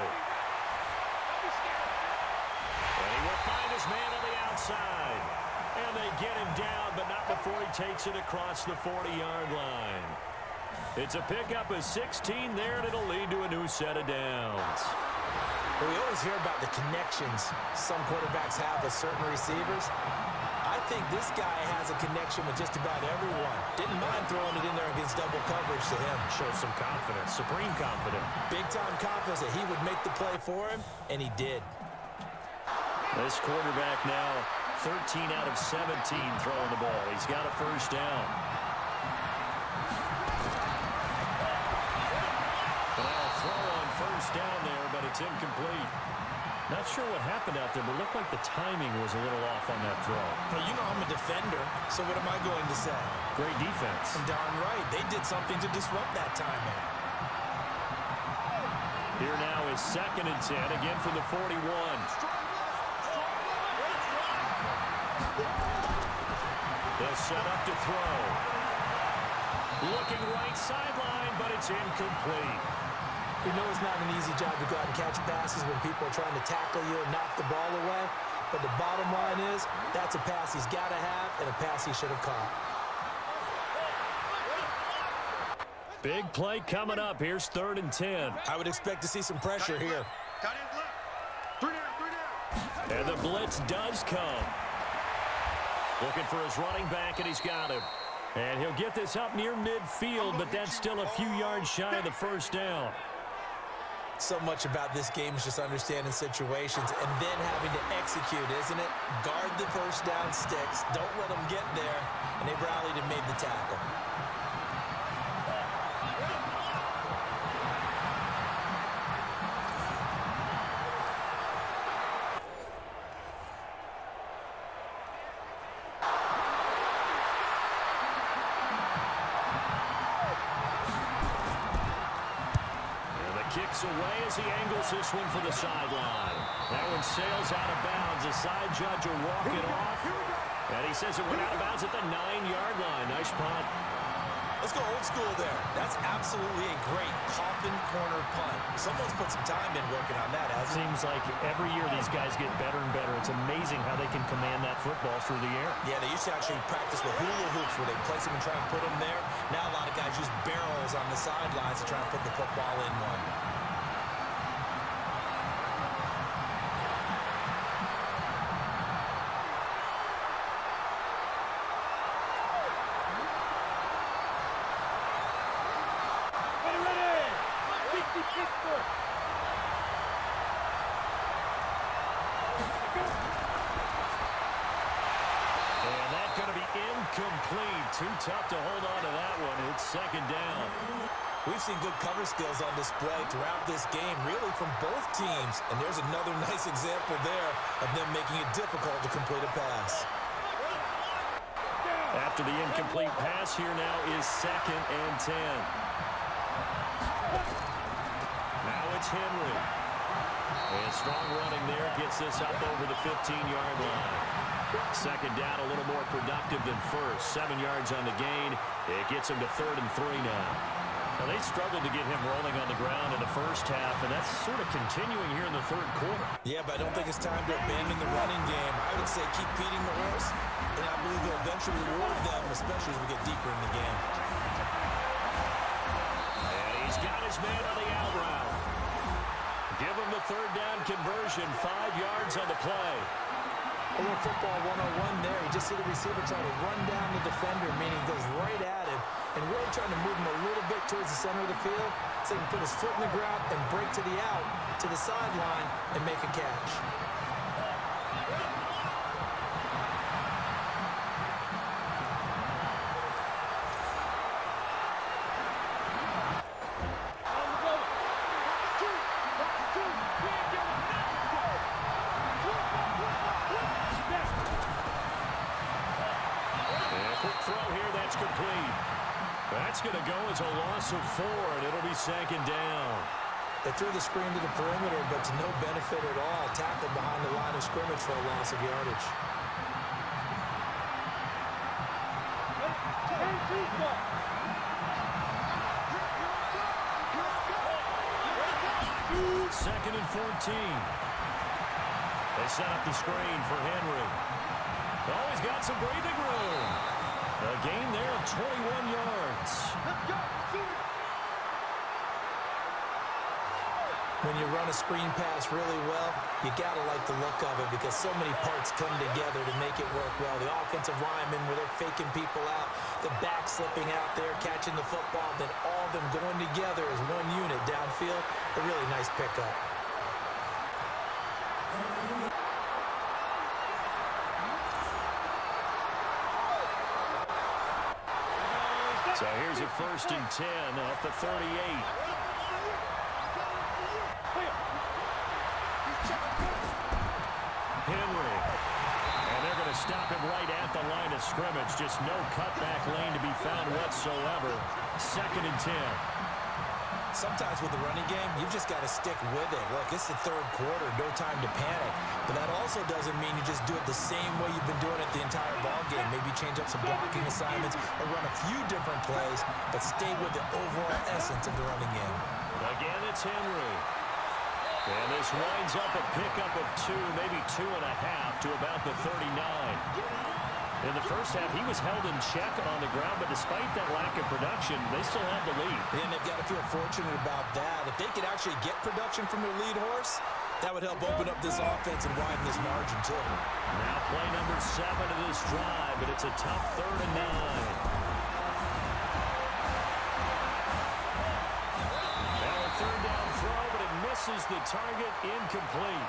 And he will find his man on the outside. And they get him down, but not before he takes it across the forty-yard line. It's a pickup of sixteen there, and it'll lead to a new set of downs. Well, we always hear about the connections some quarterbacks have with certain receivers. I think this guy has a connection with just about everyone. Didn't mind throwing it in there against double coverage to him. Shows some confidence, supreme confidence. Big-time confidence that he would make the play for him, and he did. This quarterback now thirteen out of seventeen throwing the ball. He's got a first down. But now a throw on first down there, but it's incomplete. Not sure what happened out there, but it looked like the timing was a little off on that throw. Well, you know I'm a defender, so what am I going to say? Great defense. I'm darn right. They did something to disrupt that timing. Here now is second and ten, again from the forty-one. They'll set up to throw. Looking right sideline, but it's incomplete. You know it's not an easy job to go out and catch passes when people are trying to tackle you and knock the ball away. But the bottom line is, that's a pass he's got to have and a pass he should have caught. Big play coming up. Here's third and ten. I would expect to see some pressure here. And the blitz does come. Looking for his running back, and he's got him. And he'll get this up near midfield, but that's still a few yards shy of the first down. So much about this game is just understanding situations and then having to execute, isn't it? Guard the first down sticks. Don't let them get there. And they rallied and made the tackle. Kicks away as he angles this one for the sideline. That one sails out of bounds. The side judge will walk it off. And he says it went out of bounds at the nine-yard line. Nice punt. Let's go old school there. That's absolutely a great coffin corner punt. Someone's put some time in working on that, hasn't it? Seems like every year these guys get better and better. It's amazing how they can command that football through the air. Yeah, they used to actually practice with hula hoops where they place them and try and put them there. Now a lot of guys use barrels on the sidelines to try and put the football in one. Incomplete. Too tough to hold on to that one. It's second down. We've seen good cover skills on display throughout this game, really from both teams. And there's another nice example there of them making it difficult to complete a pass. After the incomplete pass, here now is second and ten. Now it's Henry. And strong running there gets this up over the fifteen-yard line. Second down, a little more productive than first. Seven yards on the gain. It gets him to third and three now. Now they struggled to get him rolling on the ground in the first half, and that's sort of continuing here in the third quarter. Yeah, but I don't think it's time to abandon the running game. I would say keep feeding the horse, and I believe they'll eventually reward them, especially as we get deeper in the game. And he's got his man on the out route. Give him the third down conversion. Five yards on the play. A little football one oh one there. You just see the receiver try to run down the defender, meaning he goes right at him and really trying to move him a little bit towards the center of the field so he can put his foot in the ground and break to the out, to the sideline, and make a catch. that's going to go as a loss of four, and it'll be second down. They threw the screen to the perimeter, but to no benefit at all. Tackled behind the line of scrimmage for a loss of yardage. Second and fourteen. They set up the screen for Henry. Oh, he's got some breathing room. A gain there of twenty-one yards. When you run a screen pass really well, you got to like the look of it because so many parts come together to make it work well. The offensive linemen, where they're faking people out, the back slipping out there, catching the football, then all of them going together as one unit downfield. A really nice pickup. So here's a first and ten at the thirty-eight. Henry. And they're going to stop him right at the line of scrimmage. Just no cutback lane to be found whatsoever. Second and ten. Sometimes with the running game, you've just got to stick with it. Look, it's the third quarter, no time to panic. But that also doesn't mean you just do it the same way you've been doing it the entire ball game. Maybe change up some blocking assignments or run a few different plays, but stay with the overall essence of the running game. Again, it's Henry. And this winds up a pickup of two, maybe two and a half to about the thirty-nine. In the first half, he was held in check on the ground, but despite that lack of production, they still have the lead. And they've got to feel fortunate about that. If they could actually get production from their lead horse, that would help open up this offense and widen this margin, too. Now play number seven of this drive, but it's a tough third and nine. Now a third down throw, but it misses the target, incomplete.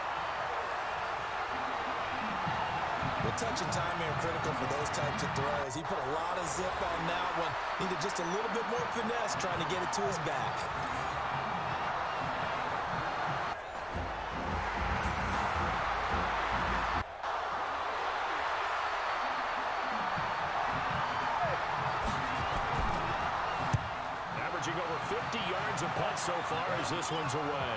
The touch and timing are critical for those types of throws. He put a lot of zip on that one. Needed just a little bit more finesse trying to get it to his back. Averaging over fifty yards a punt so far as this one's away.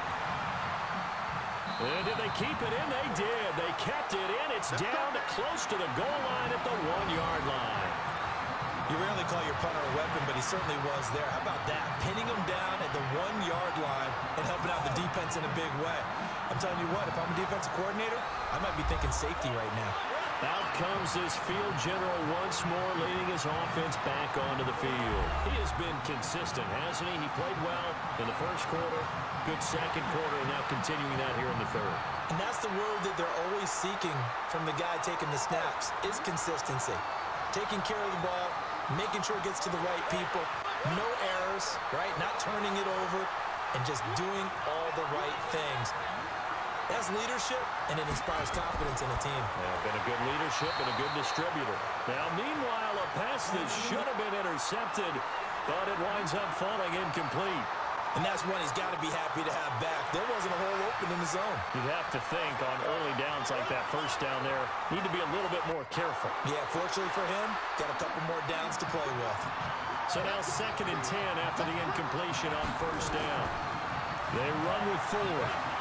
And did they keep it in? They did. They kept it in. It's down to close to the goal line at the one-yard line. You rarely call your punter a weapon, but he certainly was there. How about that? Pinning him down at the one-yard line and helping out the defense in a big way. I'm telling you what, if I'm a defensive coordinator, I might be thinking safety right now. Out comes this field general once more, leading his offense back onto the field. He has been consistent, hasn't he? He played well in the first quarter, good second quarter, and now continuing that here in the third. And that's the word that they're always seeking from the guy taking the snaps, is consistency. Taking care of the ball, making sure it gets to the right people, no errors, right? Not turning it over, and just doing all the right things. That's leadership, and it inspires confidence in a team. Yeah, been a good leadership and a good distributor. Now, meanwhile, a pass that should have been intercepted, but it winds up falling incomplete. And that's one he's got to be happy to have back. There wasn't a hole open in the zone. You'd have to think on early downs like that first down there, need to be a little bit more careful. Yeah, fortunately for him, got a couple more downs to play with. So now second and ten after the incompletion on first down. They run with four.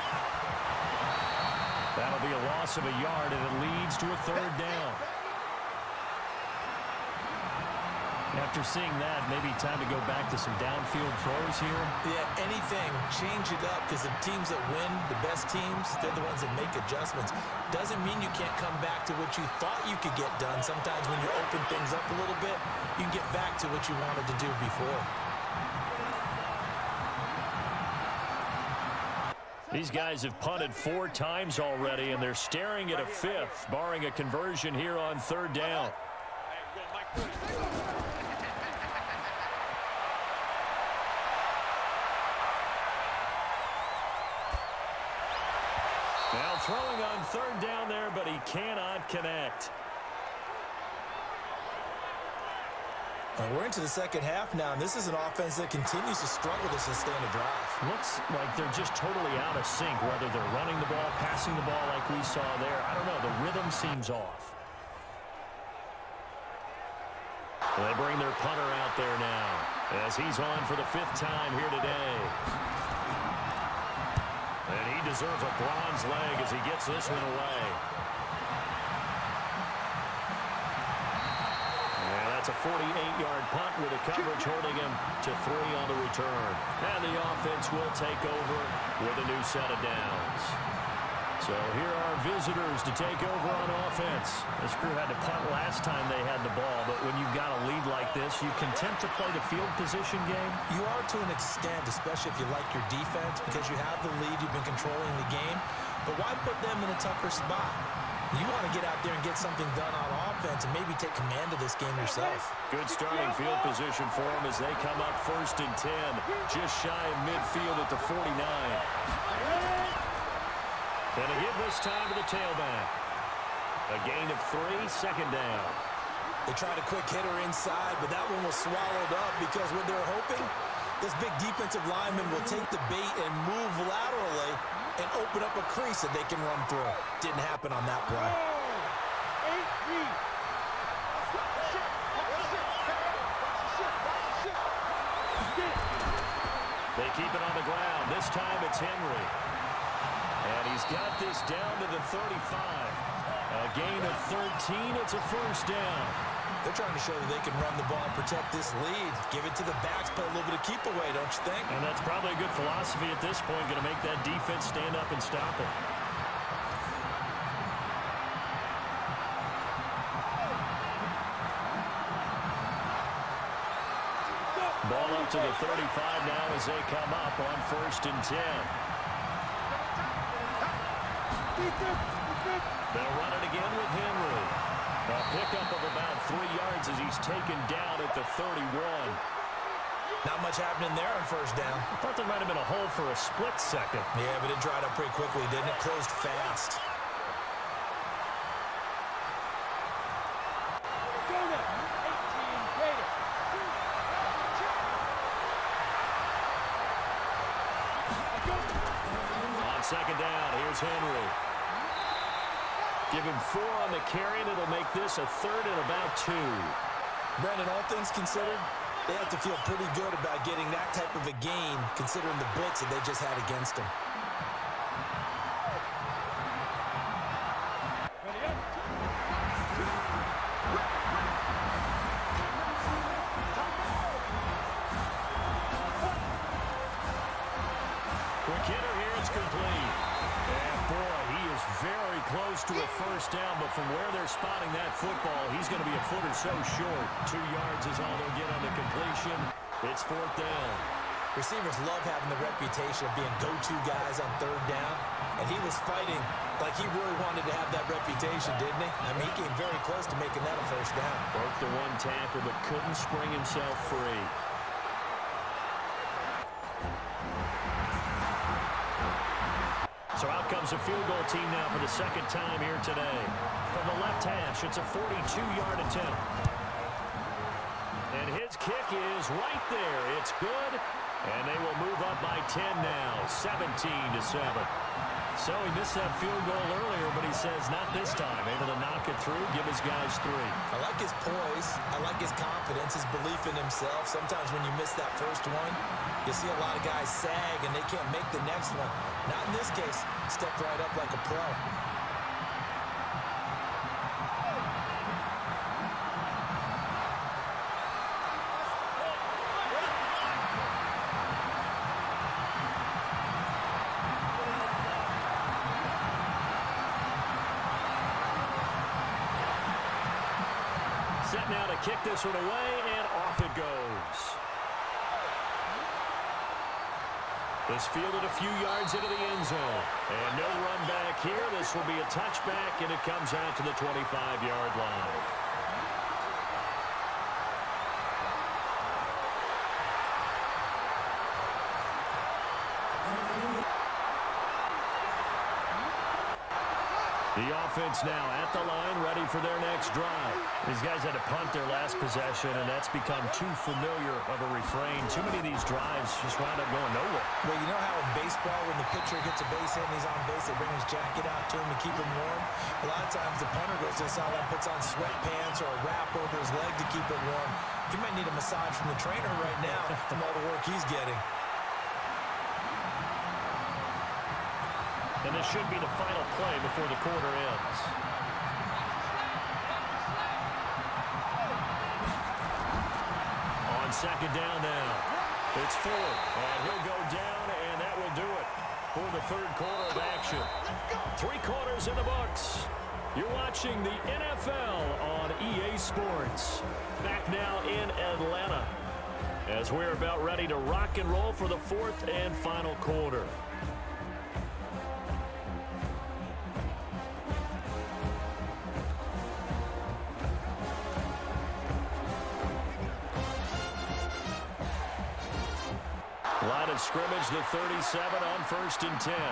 That'll be a loss of a yard, and it leads to a third down. After seeing that, maybe time to go back to some downfield throws here. Yeah, anything. Change it up, because the teams that win, the best teams, they're the ones that make adjustments. Doesn't mean you can't come back to what you thought you could get done. Sometimes when you open things up a little bit, you can get back to what you wanted to do before. These guys have punted four times already, and they're staring at a fifth, barring a conversion here on third down. Now throwing on third down there, but he cannot connect. And we're into the second half now, and this is an offense that continues to struggle to sustain a drive. Looks like they're just totally out of sync, whether they're running the ball, passing the ball like we saw there. I don't know. The rhythm seems off. They bring their punter out there now as he's on for the fifth time here today. And he deserves a bronze leg as he gets this one away. And that's a forty-eight yard punt with the coverage holding him to three on the return. And the offense will take over with a new set of downs. So here are visitors to take over on offense. This crew had to punt last time they had the ball, but when you've got a lead like this, you content to play the field position game? You are to an extent, especially if you like your defense, because you have the lead, you've been controlling the game. But why put them in a tougher spot? You want to get out there and get something done on offense and maybe take command of this game yourself. Good starting field position for them as they come up first and ten, just shy of midfield at the forty-nine. Going to give this time to the tailback. A gain of three, second down. They tried a quick hitter inside, but that one was swallowed up because what they're hoping, this big defensive lineman will take the bait and move laterally and open up a crease that they can run through. Didn't happen on that play. They keep it on the ground. This time it's Henry. And he's got this down to the thirty-five. A gain of thirteen. It's a first down. They're trying to show that they can run the ball and protect this lead. Give it to the backs, play a little bit of keep away, don't you think? And that's probably a good philosophy at this point. Going to make that defense stand up and stop it. Ball up to the thirty-five now as they come up on first and ten. They'll run it again with Henry. A pickup of about three yards as he's taken down at the thirty-one. Not much happening there on first down. I thought there might have been a hole for a split second. Yeah, but it dried up pretty quickly, didn't it? Closed fast. On second down, here's Henry. Give him four on the carry, and it'll make this a third and about two. Brandon, all things considered, they have to feel pretty good about getting that type of a gain, considering the blitz that they just had against them. Quick hitter here, it's complete. And boy, he is very close to a first down, but from where they're spotting that football, he's going to be a foot or so short. Two yards is all they'll get on the completion. It's fourth down. Receivers love having the reputation of being go-to guys on third down, and he was fighting like he really wanted to have that reputation, didn't he? I mean, he came very close to making that a first down. Broke the one tackle, but couldn't spring himself free. So out comes a field goal team now for the second time here today. From the left hash, it's a forty-two yard attempt. And his kick is right there. It's good. And they will move up by ten now, seventeen to seven. So he missed that field goal earlier, but he says not this time. Able to knock it through, give his guys three. I like his poise. I like his confidence, his belief in himself. Sometimes when you miss that first one, you see a lot of guys sag and they can't make the next one. Not in this case. Stepped right up like a pro. Set now to kick this one away, and off it goes. This fielded a few yards into the end zone. And no run back here. This will be a touchback, and it comes out to the twenty-five yard line. The offense now at the line, ready for their next drive. These guys had to punt their last possession, and that's become too familiar of a refrain. Too many of these drives just wound up going nowhere. Well, you know how in baseball, when the pitcher gets a base hit and he's on base, they bring his jacket out to him to keep him warm? A lot of times the punter goes to the sideline, puts on sweatpants or a wrap over his leg to keep it warm. He might need a massage from the trainer right now from all the work he's getting. And this should be the final play before the quarter ends. On second down now. It's Ford, and he'll go down, and that will do it for the third quarter of action. Three quarters in the books. You're watching the N F L on E A Sports. Back now in Atlanta as we're about ready to rock and roll for the fourth and final quarter. Line of scrimmage, the thirty-seven on first and ten.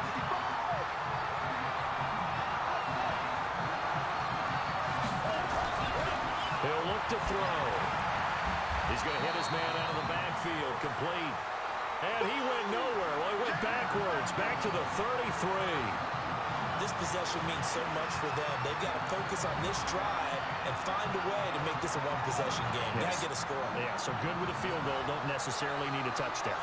He'll look to throw. He's going to hit his man out of the backfield, complete. And he went nowhere. Well, he went backwards, back to the thirty-three. This possession means so much for them. They've got to focus on this drive and find a way to make this a one-possession game. Yes. Got to get a score. Yeah, so good with a field goal. Don't necessarily need a touchdown.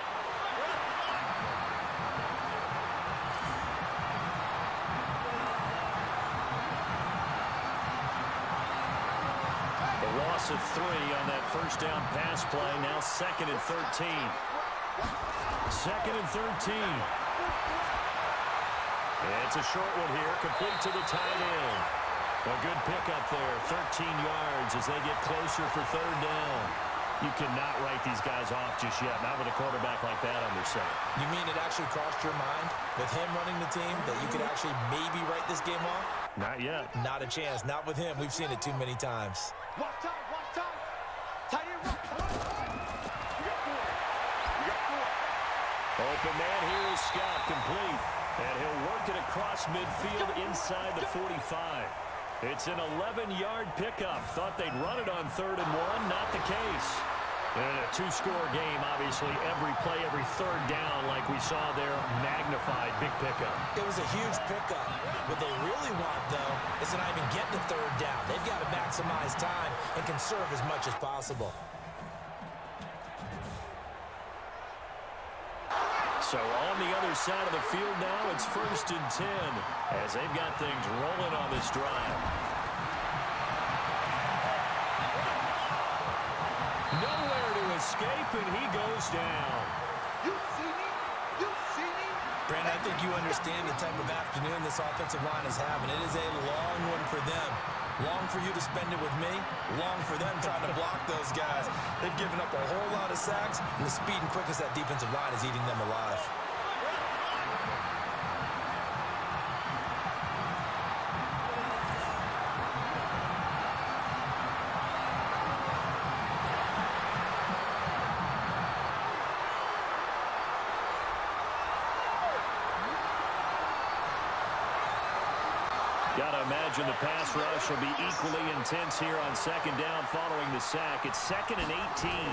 The loss of three on that first down pass play. Now second and thirteen. Second and thirteen. It's a short one here, complete to the tight end. A good pickup there, thirteen yards as they get closer for third down. You cannot write these guys off just yet, not with a quarterback like that on their side. You mean it actually crossed your mind with him running the team that you could actually maybe write this game off? Not yet. Not a chance. Not with him. We've seen it too many times. One time, one time. Tie it up. You got four. You got four. Open man here is Scott, complete. And he'll work it across midfield inside the forty-five. It's an eleven-yard pickup. Thought they'd run it on third and one. Not the case. And a two-score game, obviously. Every play, every third down, like we saw there, magnified. Big pickup. It was a huge pickup. What they really want, though, is to not even get the third down. They've got to maximize time and conserve as much as possible. So on the other side of the field now, it's first and ten as they've got things rolling on this drive. Nowhere to escape, and he goes down. You see me? You see me? Brandon, I think you understand the type of afternoon this offensive line is having. It is a long one for them. Long for you to spend it with me. Long for them trying to block those guys. They've given up a whole lot of sacks, and the speed and quickness of that defensive line is eating them alive. Got to imagine the pass rush will be equally intense here on second down following the sack. It's second and eighteen.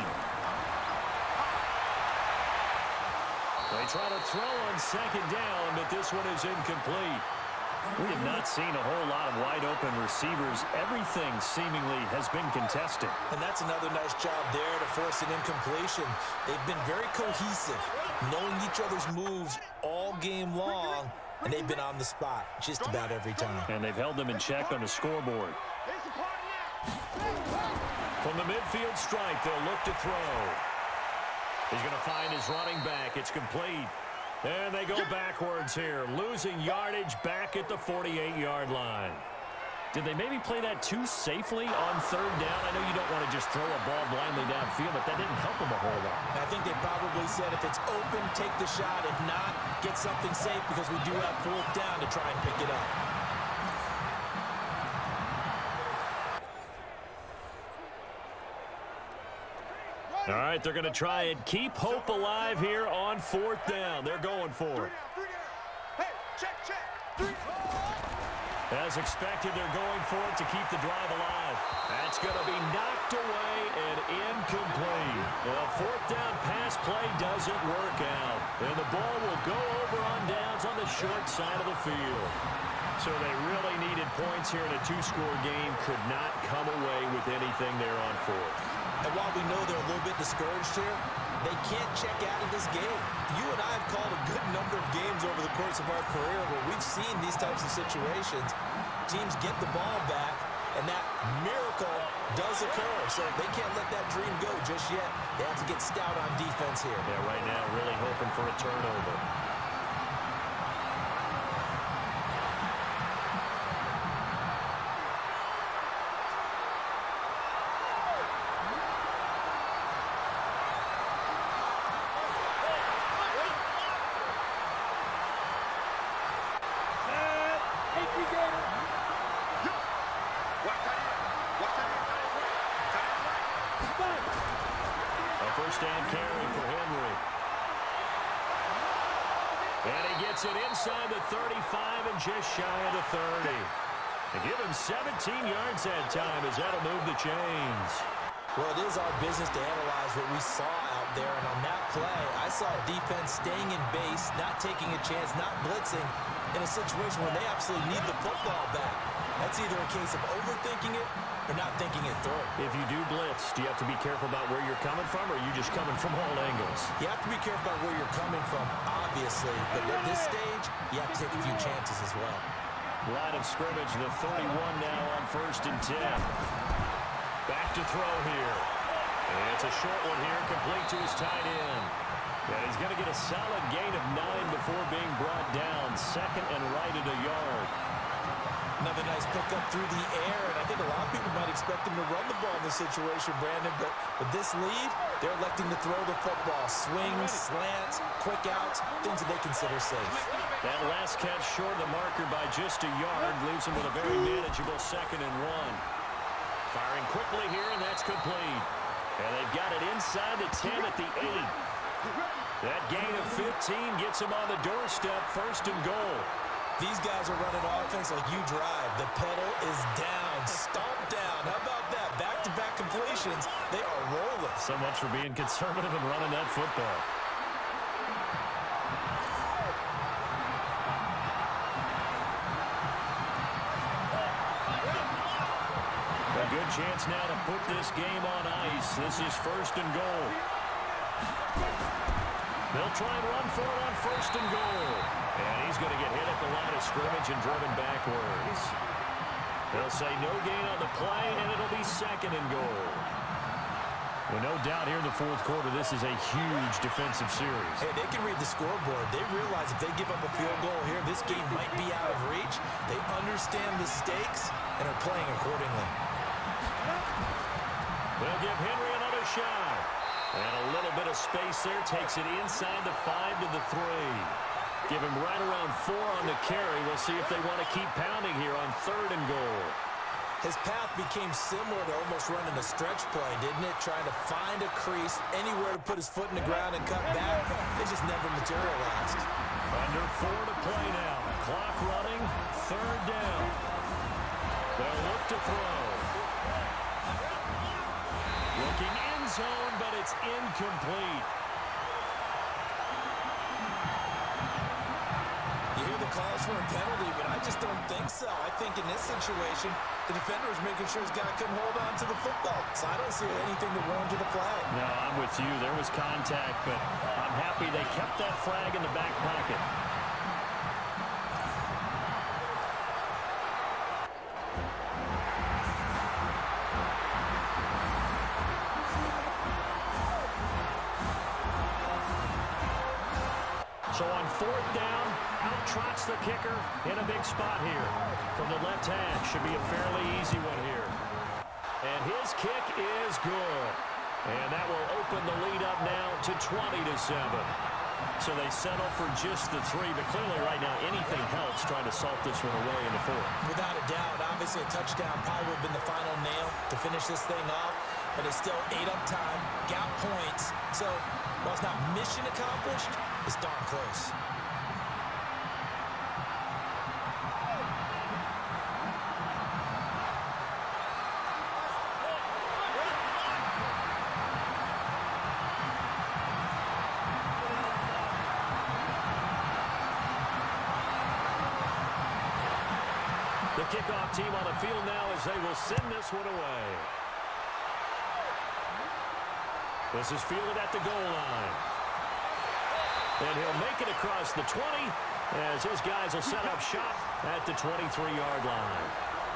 They try to throw on second down, but this one is incomplete. We have not seen a whole lot of wide-open receivers. Everything seemingly has been contested. And that's another nice job there to force an incompletion. They've been very cohesive, knowing each other's moves all game long. And they've been on the spot just about every time. And they've held them in check on the scoreboard. From the midfield stripe, they'll look to throw. He's going to find his running back. It's complete. And they go backwards here, losing yardage back at the forty-eight-yard line. Did they maybe play that too safely on third down? I know you don't want to just throw a ball blindly downfield, but that didn't help them a whole lot. I think they probably said if it's open, take the shot. If not, get something safe because we do have fourth down to try and pick it up. All right, they're going to try and keep hope alive here on fourth down. They're going for it. Hey, check, check. Three. As expected, they're going for it to keep the drive alive. That's going to be knocked away and incomplete. The fourth down pass play doesn't work out. And the ball will go over on downs on the short side of the field. So they really needed points here in a two-score game. Could not come away with anything there on fourth. And while we know they're a little bit discouraged here, they can't check out of this game. You and I have called a good number of games over the course of our career where we've seen these types of situations. Teams get the ball back, and that miracle does occur. So they can't let that dream go just yet. They have to get stout on defense here. Yeah, right now really hoping for a turnover. First down carry for Henry. And he gets it inside the thirty-five and just shy of the thirty. And give him seventeen yards that time as that'll move the chains. Well, it is our business to analyze what we saw out there. And on that play, I saw defense staying in base, not taking a chance, not blitzing in a situation where they absolutely need the football back. That's either a case of overthinking it or not thinking it through. If you do blitz, do you have to be careful about where you're coming from, or are you just coming from all angles? You have to be careful about where you're coming from, obviously. But at this stage, you have to take a few chances as well. Line of scrimmage, the thirty-one now on first and ten. Back to throw here. And it's a short one here, complete to his tight end. And he's going to get a solid gain of nine before being brought down. Second and right at a yard. Another nice pickup through the air, and I think a lot of people might expect him to run the ball in this situation, Brandon, but with this lead, they're electing to throw the football. Swings, slants, quick outs, things that they consider safe. That last catch short of the marker by just a yard leaves him with a very manageable second and one. Firing quickly here, and that's complete. And they've got it inside the ten at the eight. That gain of fifteen gets him on the doorstep, first and goal. These guys are running offense like you drive. The pedal is down, stomped down. How about that? Back-to-back completions. They are rolling. So much for being conservative and running that football. A good chance now to put this game on ice. This is first and goal. They'll try and run for it on first and goal. And he's going to get hit at the line of scrimmage and driven backwards. They'll say no gain on the play, and it'll be second and goal. Well, no doubt here in the fourth quarter, this is a huge defensive series. Hey, they can read the scoreboard. They realize if they give up a field goal here, this game might be out of reach. They understand the stakes and are playing accordingly. They'll give Henry another shot. And a little bit of space there takes it inside the five to the three. Give him right around four on the carry. We'll see if they want to keep pounding here on third and goal. His path became similar to almost running a stretch play, didn't it? Trying to find a crease, anywhere to put his foot in the ground and cut back. It just never materialized. Under four to play now. Clock running, third down. They'll look to throw. Looking end zone, but it's incomplete. You hear the calls for a penalty, but I just don't think so. I think in this situation, the defender is making sure his guy couldn't hold on to the football. So I don't see anything that warranted a flag. No, I'm with you. There was contact, but I'm happy they kept that flag in the back pocket. So on fourth down, out trots the kicker in a big spot here. From the left hash, should be a fairly easy one here. And his kick is good. And that will open the lead up now to twenty to seven. So they settle for just the three, but clearly right now anything helps trying to salt this one away in the fourth. Without a doubt, obviously a touchdown probably would have been the final nail to finish this thing off, but it's still eight up time, got points. So while it's not mission accomplished, it's darn close. The kickoff team on the field now as they will send this one away. This is fielded at the goal line. And he'll make it across the twenty as his guys will set up shop at the twenty-three-yard line.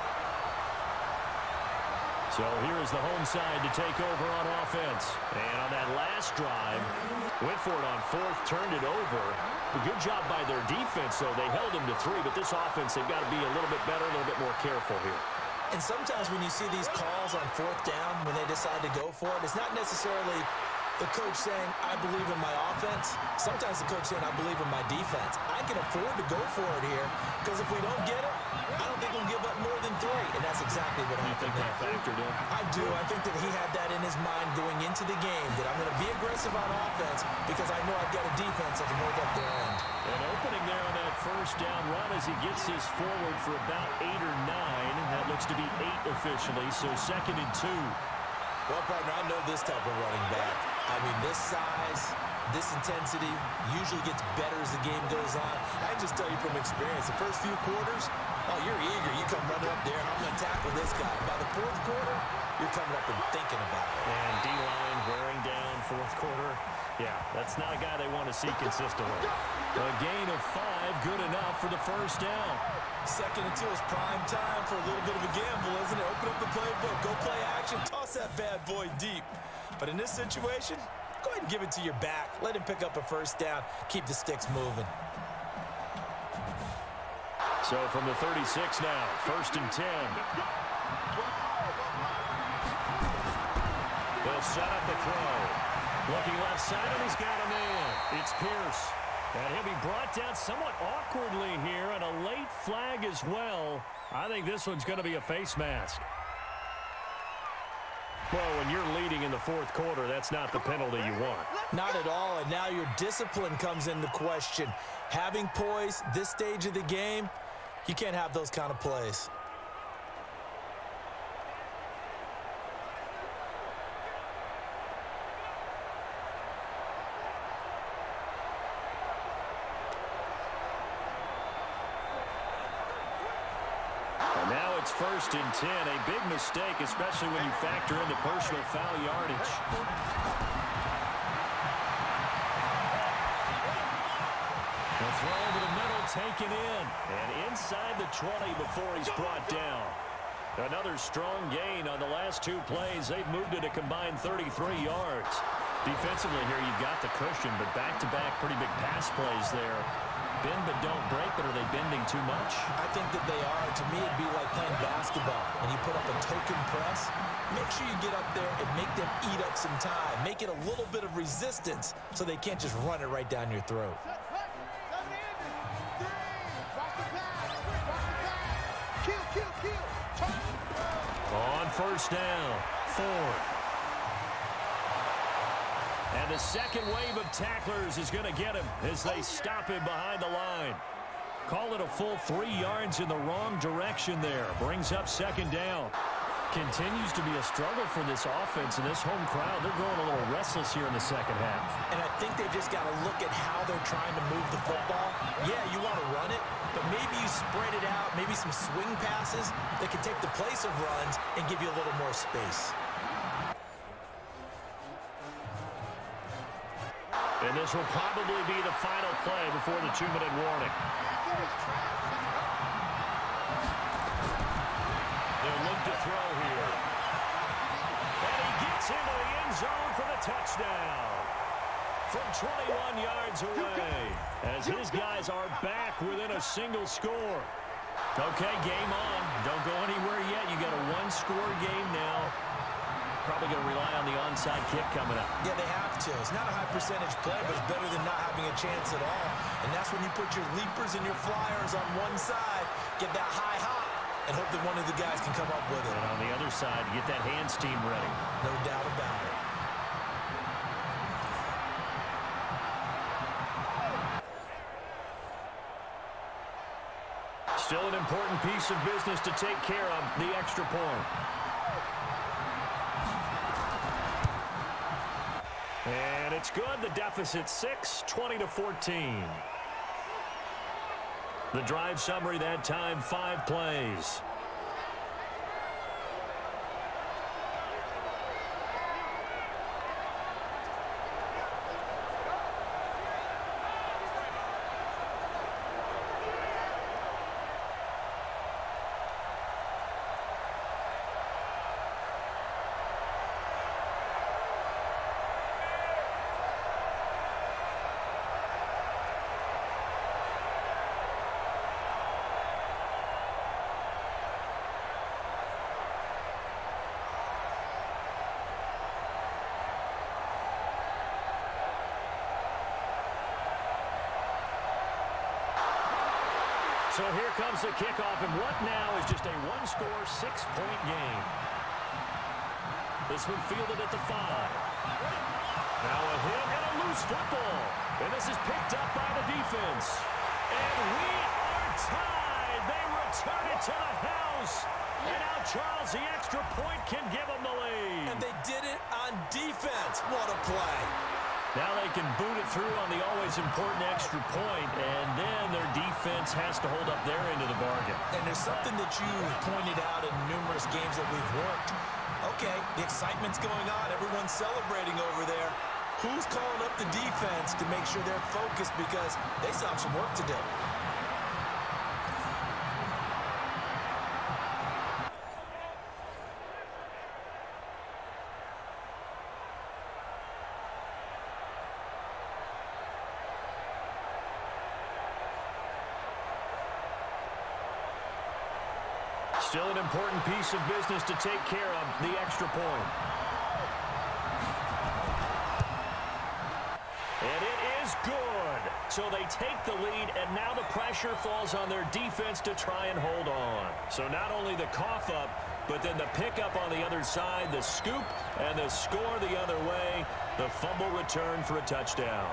So here's the home side to take over on offense. And on that last drive, went for it on fourth, turned it over. A good job by their defense, though. They held him to three, but this offense, they've got to be a little bit better, a little bit more careful here. And sometimes when you see these calls on fourth down, when they decide to go for it, it's not necessarily the coach saying, I believe in my offense. Sometimes the coach saying, I believe in my defense. I can afford to go for it here because if we don't get it, I don't think we'll give up more than three. And that's exactly what You happened think that there. factored in? I do. I think that he had that in his mind going into the game, that I'm going to be aggressive on offense because I know I've got a defense that can hold up their end. An opening there on that first down run as he gets his forward for about eight or nine. That looks to be eight officially, so second and two. Well, partner, I know this type of running back. I mean, this size, this intensity usually gets better as the game goes on. I can just tell you from experience, the first few quarters, oh, you're eager. You come running up there, I'm going to tackle this guy. By the fourth quarter, you're coming up and thinking about it. And D-line wearing down fourth quarter. Yeah, that's not a guy they want to see consistently. A gain of five, good enough for the first down. Second and two is prime time for a little bit of a gamble, isn't it? Open up the playbook, go play action, toss that bad boy deep. But in this situation, go ahead and give it to your back. Let him pick up a first down. Keep the sticks moving. So from the thirty-six now, first and ten. They'll set up the throw. Looking left side, and he's got a man. It's Pierce. And he'll be brought down somewhat awkwardly here, and a late flag as well. I think this one's going to be a face mask. Well, when you're leading in the fourth quarter, that's not the penalty you want. Not at all, and now your discipline comes into question. Having poise this stage of the game, you can't have those kind of plays. It's first and ten, a big mistake, especially when you factor in the personal foul yardage. The throw over the middle, taken in, and inside the twenty before he's brought down. Another strong gain on the last two plays. They've moved it a combined thirty-three yards. Defensively here, you've got the cushion, but back-to-back pretty big pass plays there. Bend but don't break, but are they bending too much? I think that they are. To me, it'd be like playing basketball, and you put up a token press. Make sure you get up there and make them eat up some time. Make it a little bit of resistance so they can't just run it right down your throat. On first down, Ford. And the second wave of tacklers is going to get him as they stop him behind the line. Call it a full three yards in the wrong direction there. Brings up second down. Continues to be a struggle for this offense and this home crowd. They're going a little restless here in the second half. And I think they've just got to look at how they're trying to move the football. Yeah, you want to run it, but maybe you spread it out, maybe some swing passes that can take the place of runs and give you a little more space. And this will probably be the final play before the two-minute warning. They'll look to throw here. And he gets into the end zone for the touchdown. From twenty-one yards away, as his guys are back within a single score. Okay, game on. Don't go anywhere yet. You got a one-score game now. Probably going to rely on the onside kick coming up. Yeah, they have to. It's not a high percentage play, but it's better than not having a chance at all. And that's when you put your leapers and your flyers on one side, get that high hop, and hope that one of the guys can come up with it. And on the other side, get that hands team ready. No doubt about it. Still an important piece of business to take care of, the extra point. And it's good. The deficit six, twenty to fourteen. The drive summary that time, five plays. So here comes the kickoff, and what now is just a one-score, six-point game. This one fielded at the five. Now a hit and a loose football. And this is picked up by the defense. And we are tied. They return it to the house. And now Charles, the extra point, can give them the lead. And they did it on defense. What a play. Now they can boot it through on the always important extra point, and then their defense has to hold up their end of the bargain. And there's something that you've pointed out in numerous games that we've worked. Okay, the excitement's going on. Everyone's celebrating over there. Who's calling up the defense to make sure they're focused because they still have some work to do? Still an important piece of business to take care of, the extra point. And it is good. So they take the lead, and now the pressure falls on their defense to try and hold on. So not only the cough up, but then the pickup on the other side, the scoop, and the score the other way, the fumble return for a touchdown.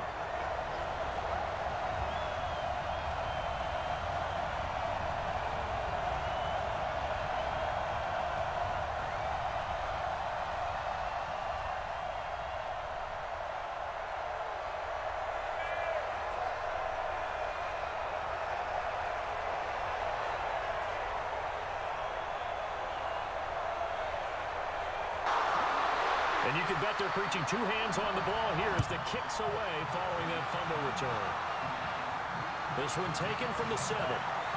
And you can bet they're preaching two hands on the ball here as the kick's away following that fumble return. This one taken from the seven.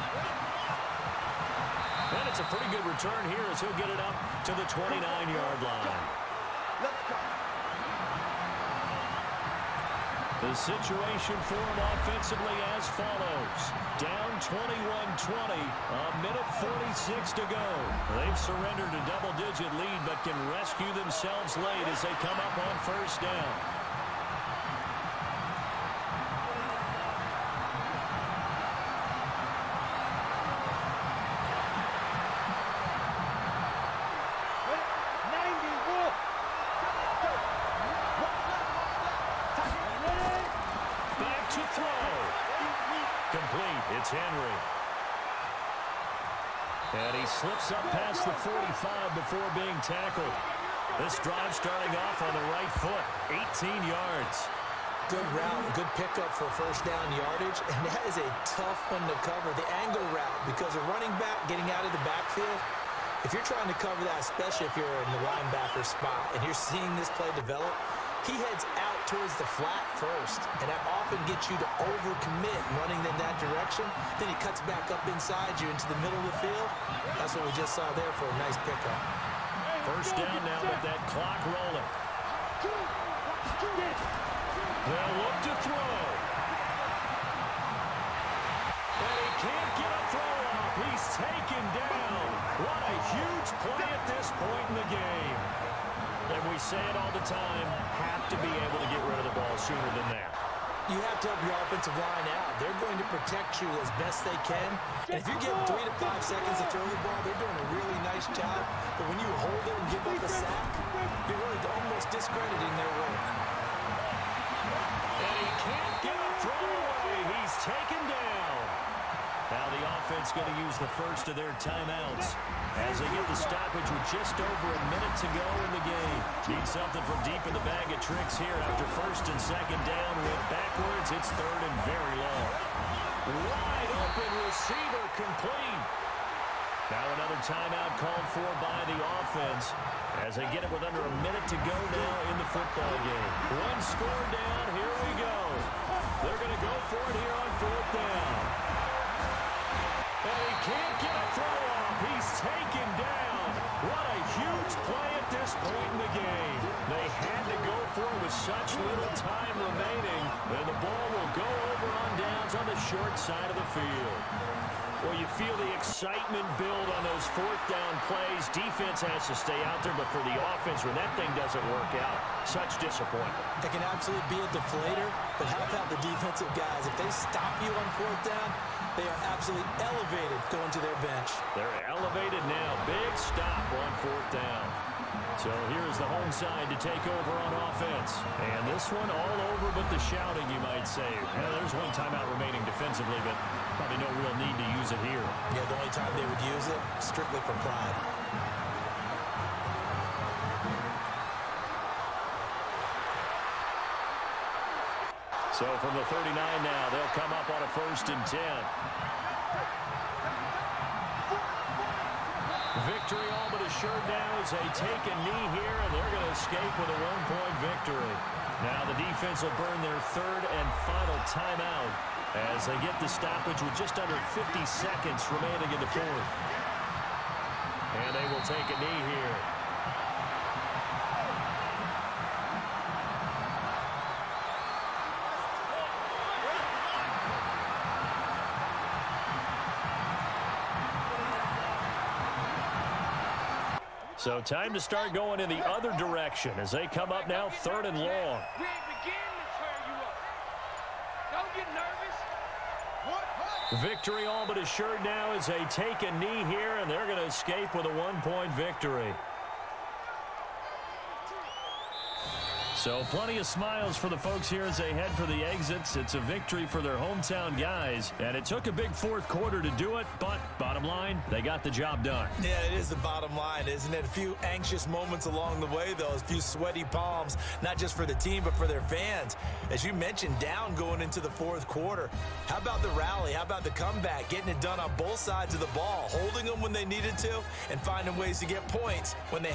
And it's a pretty good return here as he'll get it up to the twenty-nine-yard line. The situation for him offensively as follows. Down twenty-one twenty, a minute forty-six to go. They've surrendered a double-digit lead, but can rescue themselves late as they come up on first down. Back to throw. Complete. It's Henry. And he slips up past the forty-five before being tackled. This drive starting off on the right foot. eighteen yards. Good route, good pickup for first down yardage, and that is a tough one to cover. The angle route, because a running back getting out of the backfield, if you're trying to cover that, especially if you're in the linebacker spot, and you're seeing this play develop, he heads out towards the flat first, and that often gets you to overcommit running in that direction. Then he cuts back up inside you into the middle of the field. That's what we just saw there for a nice pickup. First down now with that clock rolling. They'll look to throw. And he can't get a throw off. He's taken down. What a huge play at this point in the game. And we say it all the time, have to be able to get rid of the ball sooner than that. You have to help your offensive line out. They're going to protect you as best they can. And if you're getting three to five seconds to throw the ball, they're doing a really nice job. But when you hold it and give up a sack, you're really almost discrediting their work. And he can't get a throw away. He's taken down. Now the offense going to use the first of their timeouts as they get the stoppage with just over a minute to go in the game. Need something from deep in the bag of tricks here after first and second down. Went backwards. It's third and very long. Wide open receiver complete. Now another timeout called for by the offense as they get it with under a minute to go now in the football game. One score down. Here we go. They're going to go for it here on fourth down. And he can't get a throw off. He's taken down. What a huge play at this point in the game. They had to go for it with such little time remaining. And the ball will go over on downs on the short side of the field. Well, you feel the excitement build on those fourth down plays. Defense has to stay out there, but for the offense, when that thing doesn't work out, such disappointment. It can absolutely be a deflator, but how about the defensive guys? If they stop you on fourth down, they are absolutely elevated going to their bench. They're elevated now. Big stop on fourth down. So here's the home side to take over on offense. And this one all over but the shouting, you might say. Well, there's one timeout remaining defensively, but probably no real need to use it here. Yeah, the only time they would use it, strictly for pride. So from the thirty-nine now, they'll come up on a first and ten. Victory all but assured now as they take a knee here, and they're going to escape with a one-point victory. Now the defense will burn their third and final timeout as they get the stoppage with just under fifty seconds remaining in the fourth. And they will take a knee here. So time to start going in the other direction as they come up now third and long. We ain't beginning to turn you up. Don't get nervous. Victory all but assured now as they take a knee here, and they're going to escape with a one-point victory. So plenty of smiles for the folks here as they head for the exits. It's a victory for their hometown guys, and it took a big fourth quarter to do it, but bottom line, they got the job done. Yeah, it is the bottom line, isn't it? A few anxious moments along the way, though, a few sweaty palms, not just for the team, but for their fans. As you mentioned, down going into the fourth quarter. How about the rally? How about the comeback? Getting it done on both sides of the ball, holding them when they needed to, and finding ways to get points when they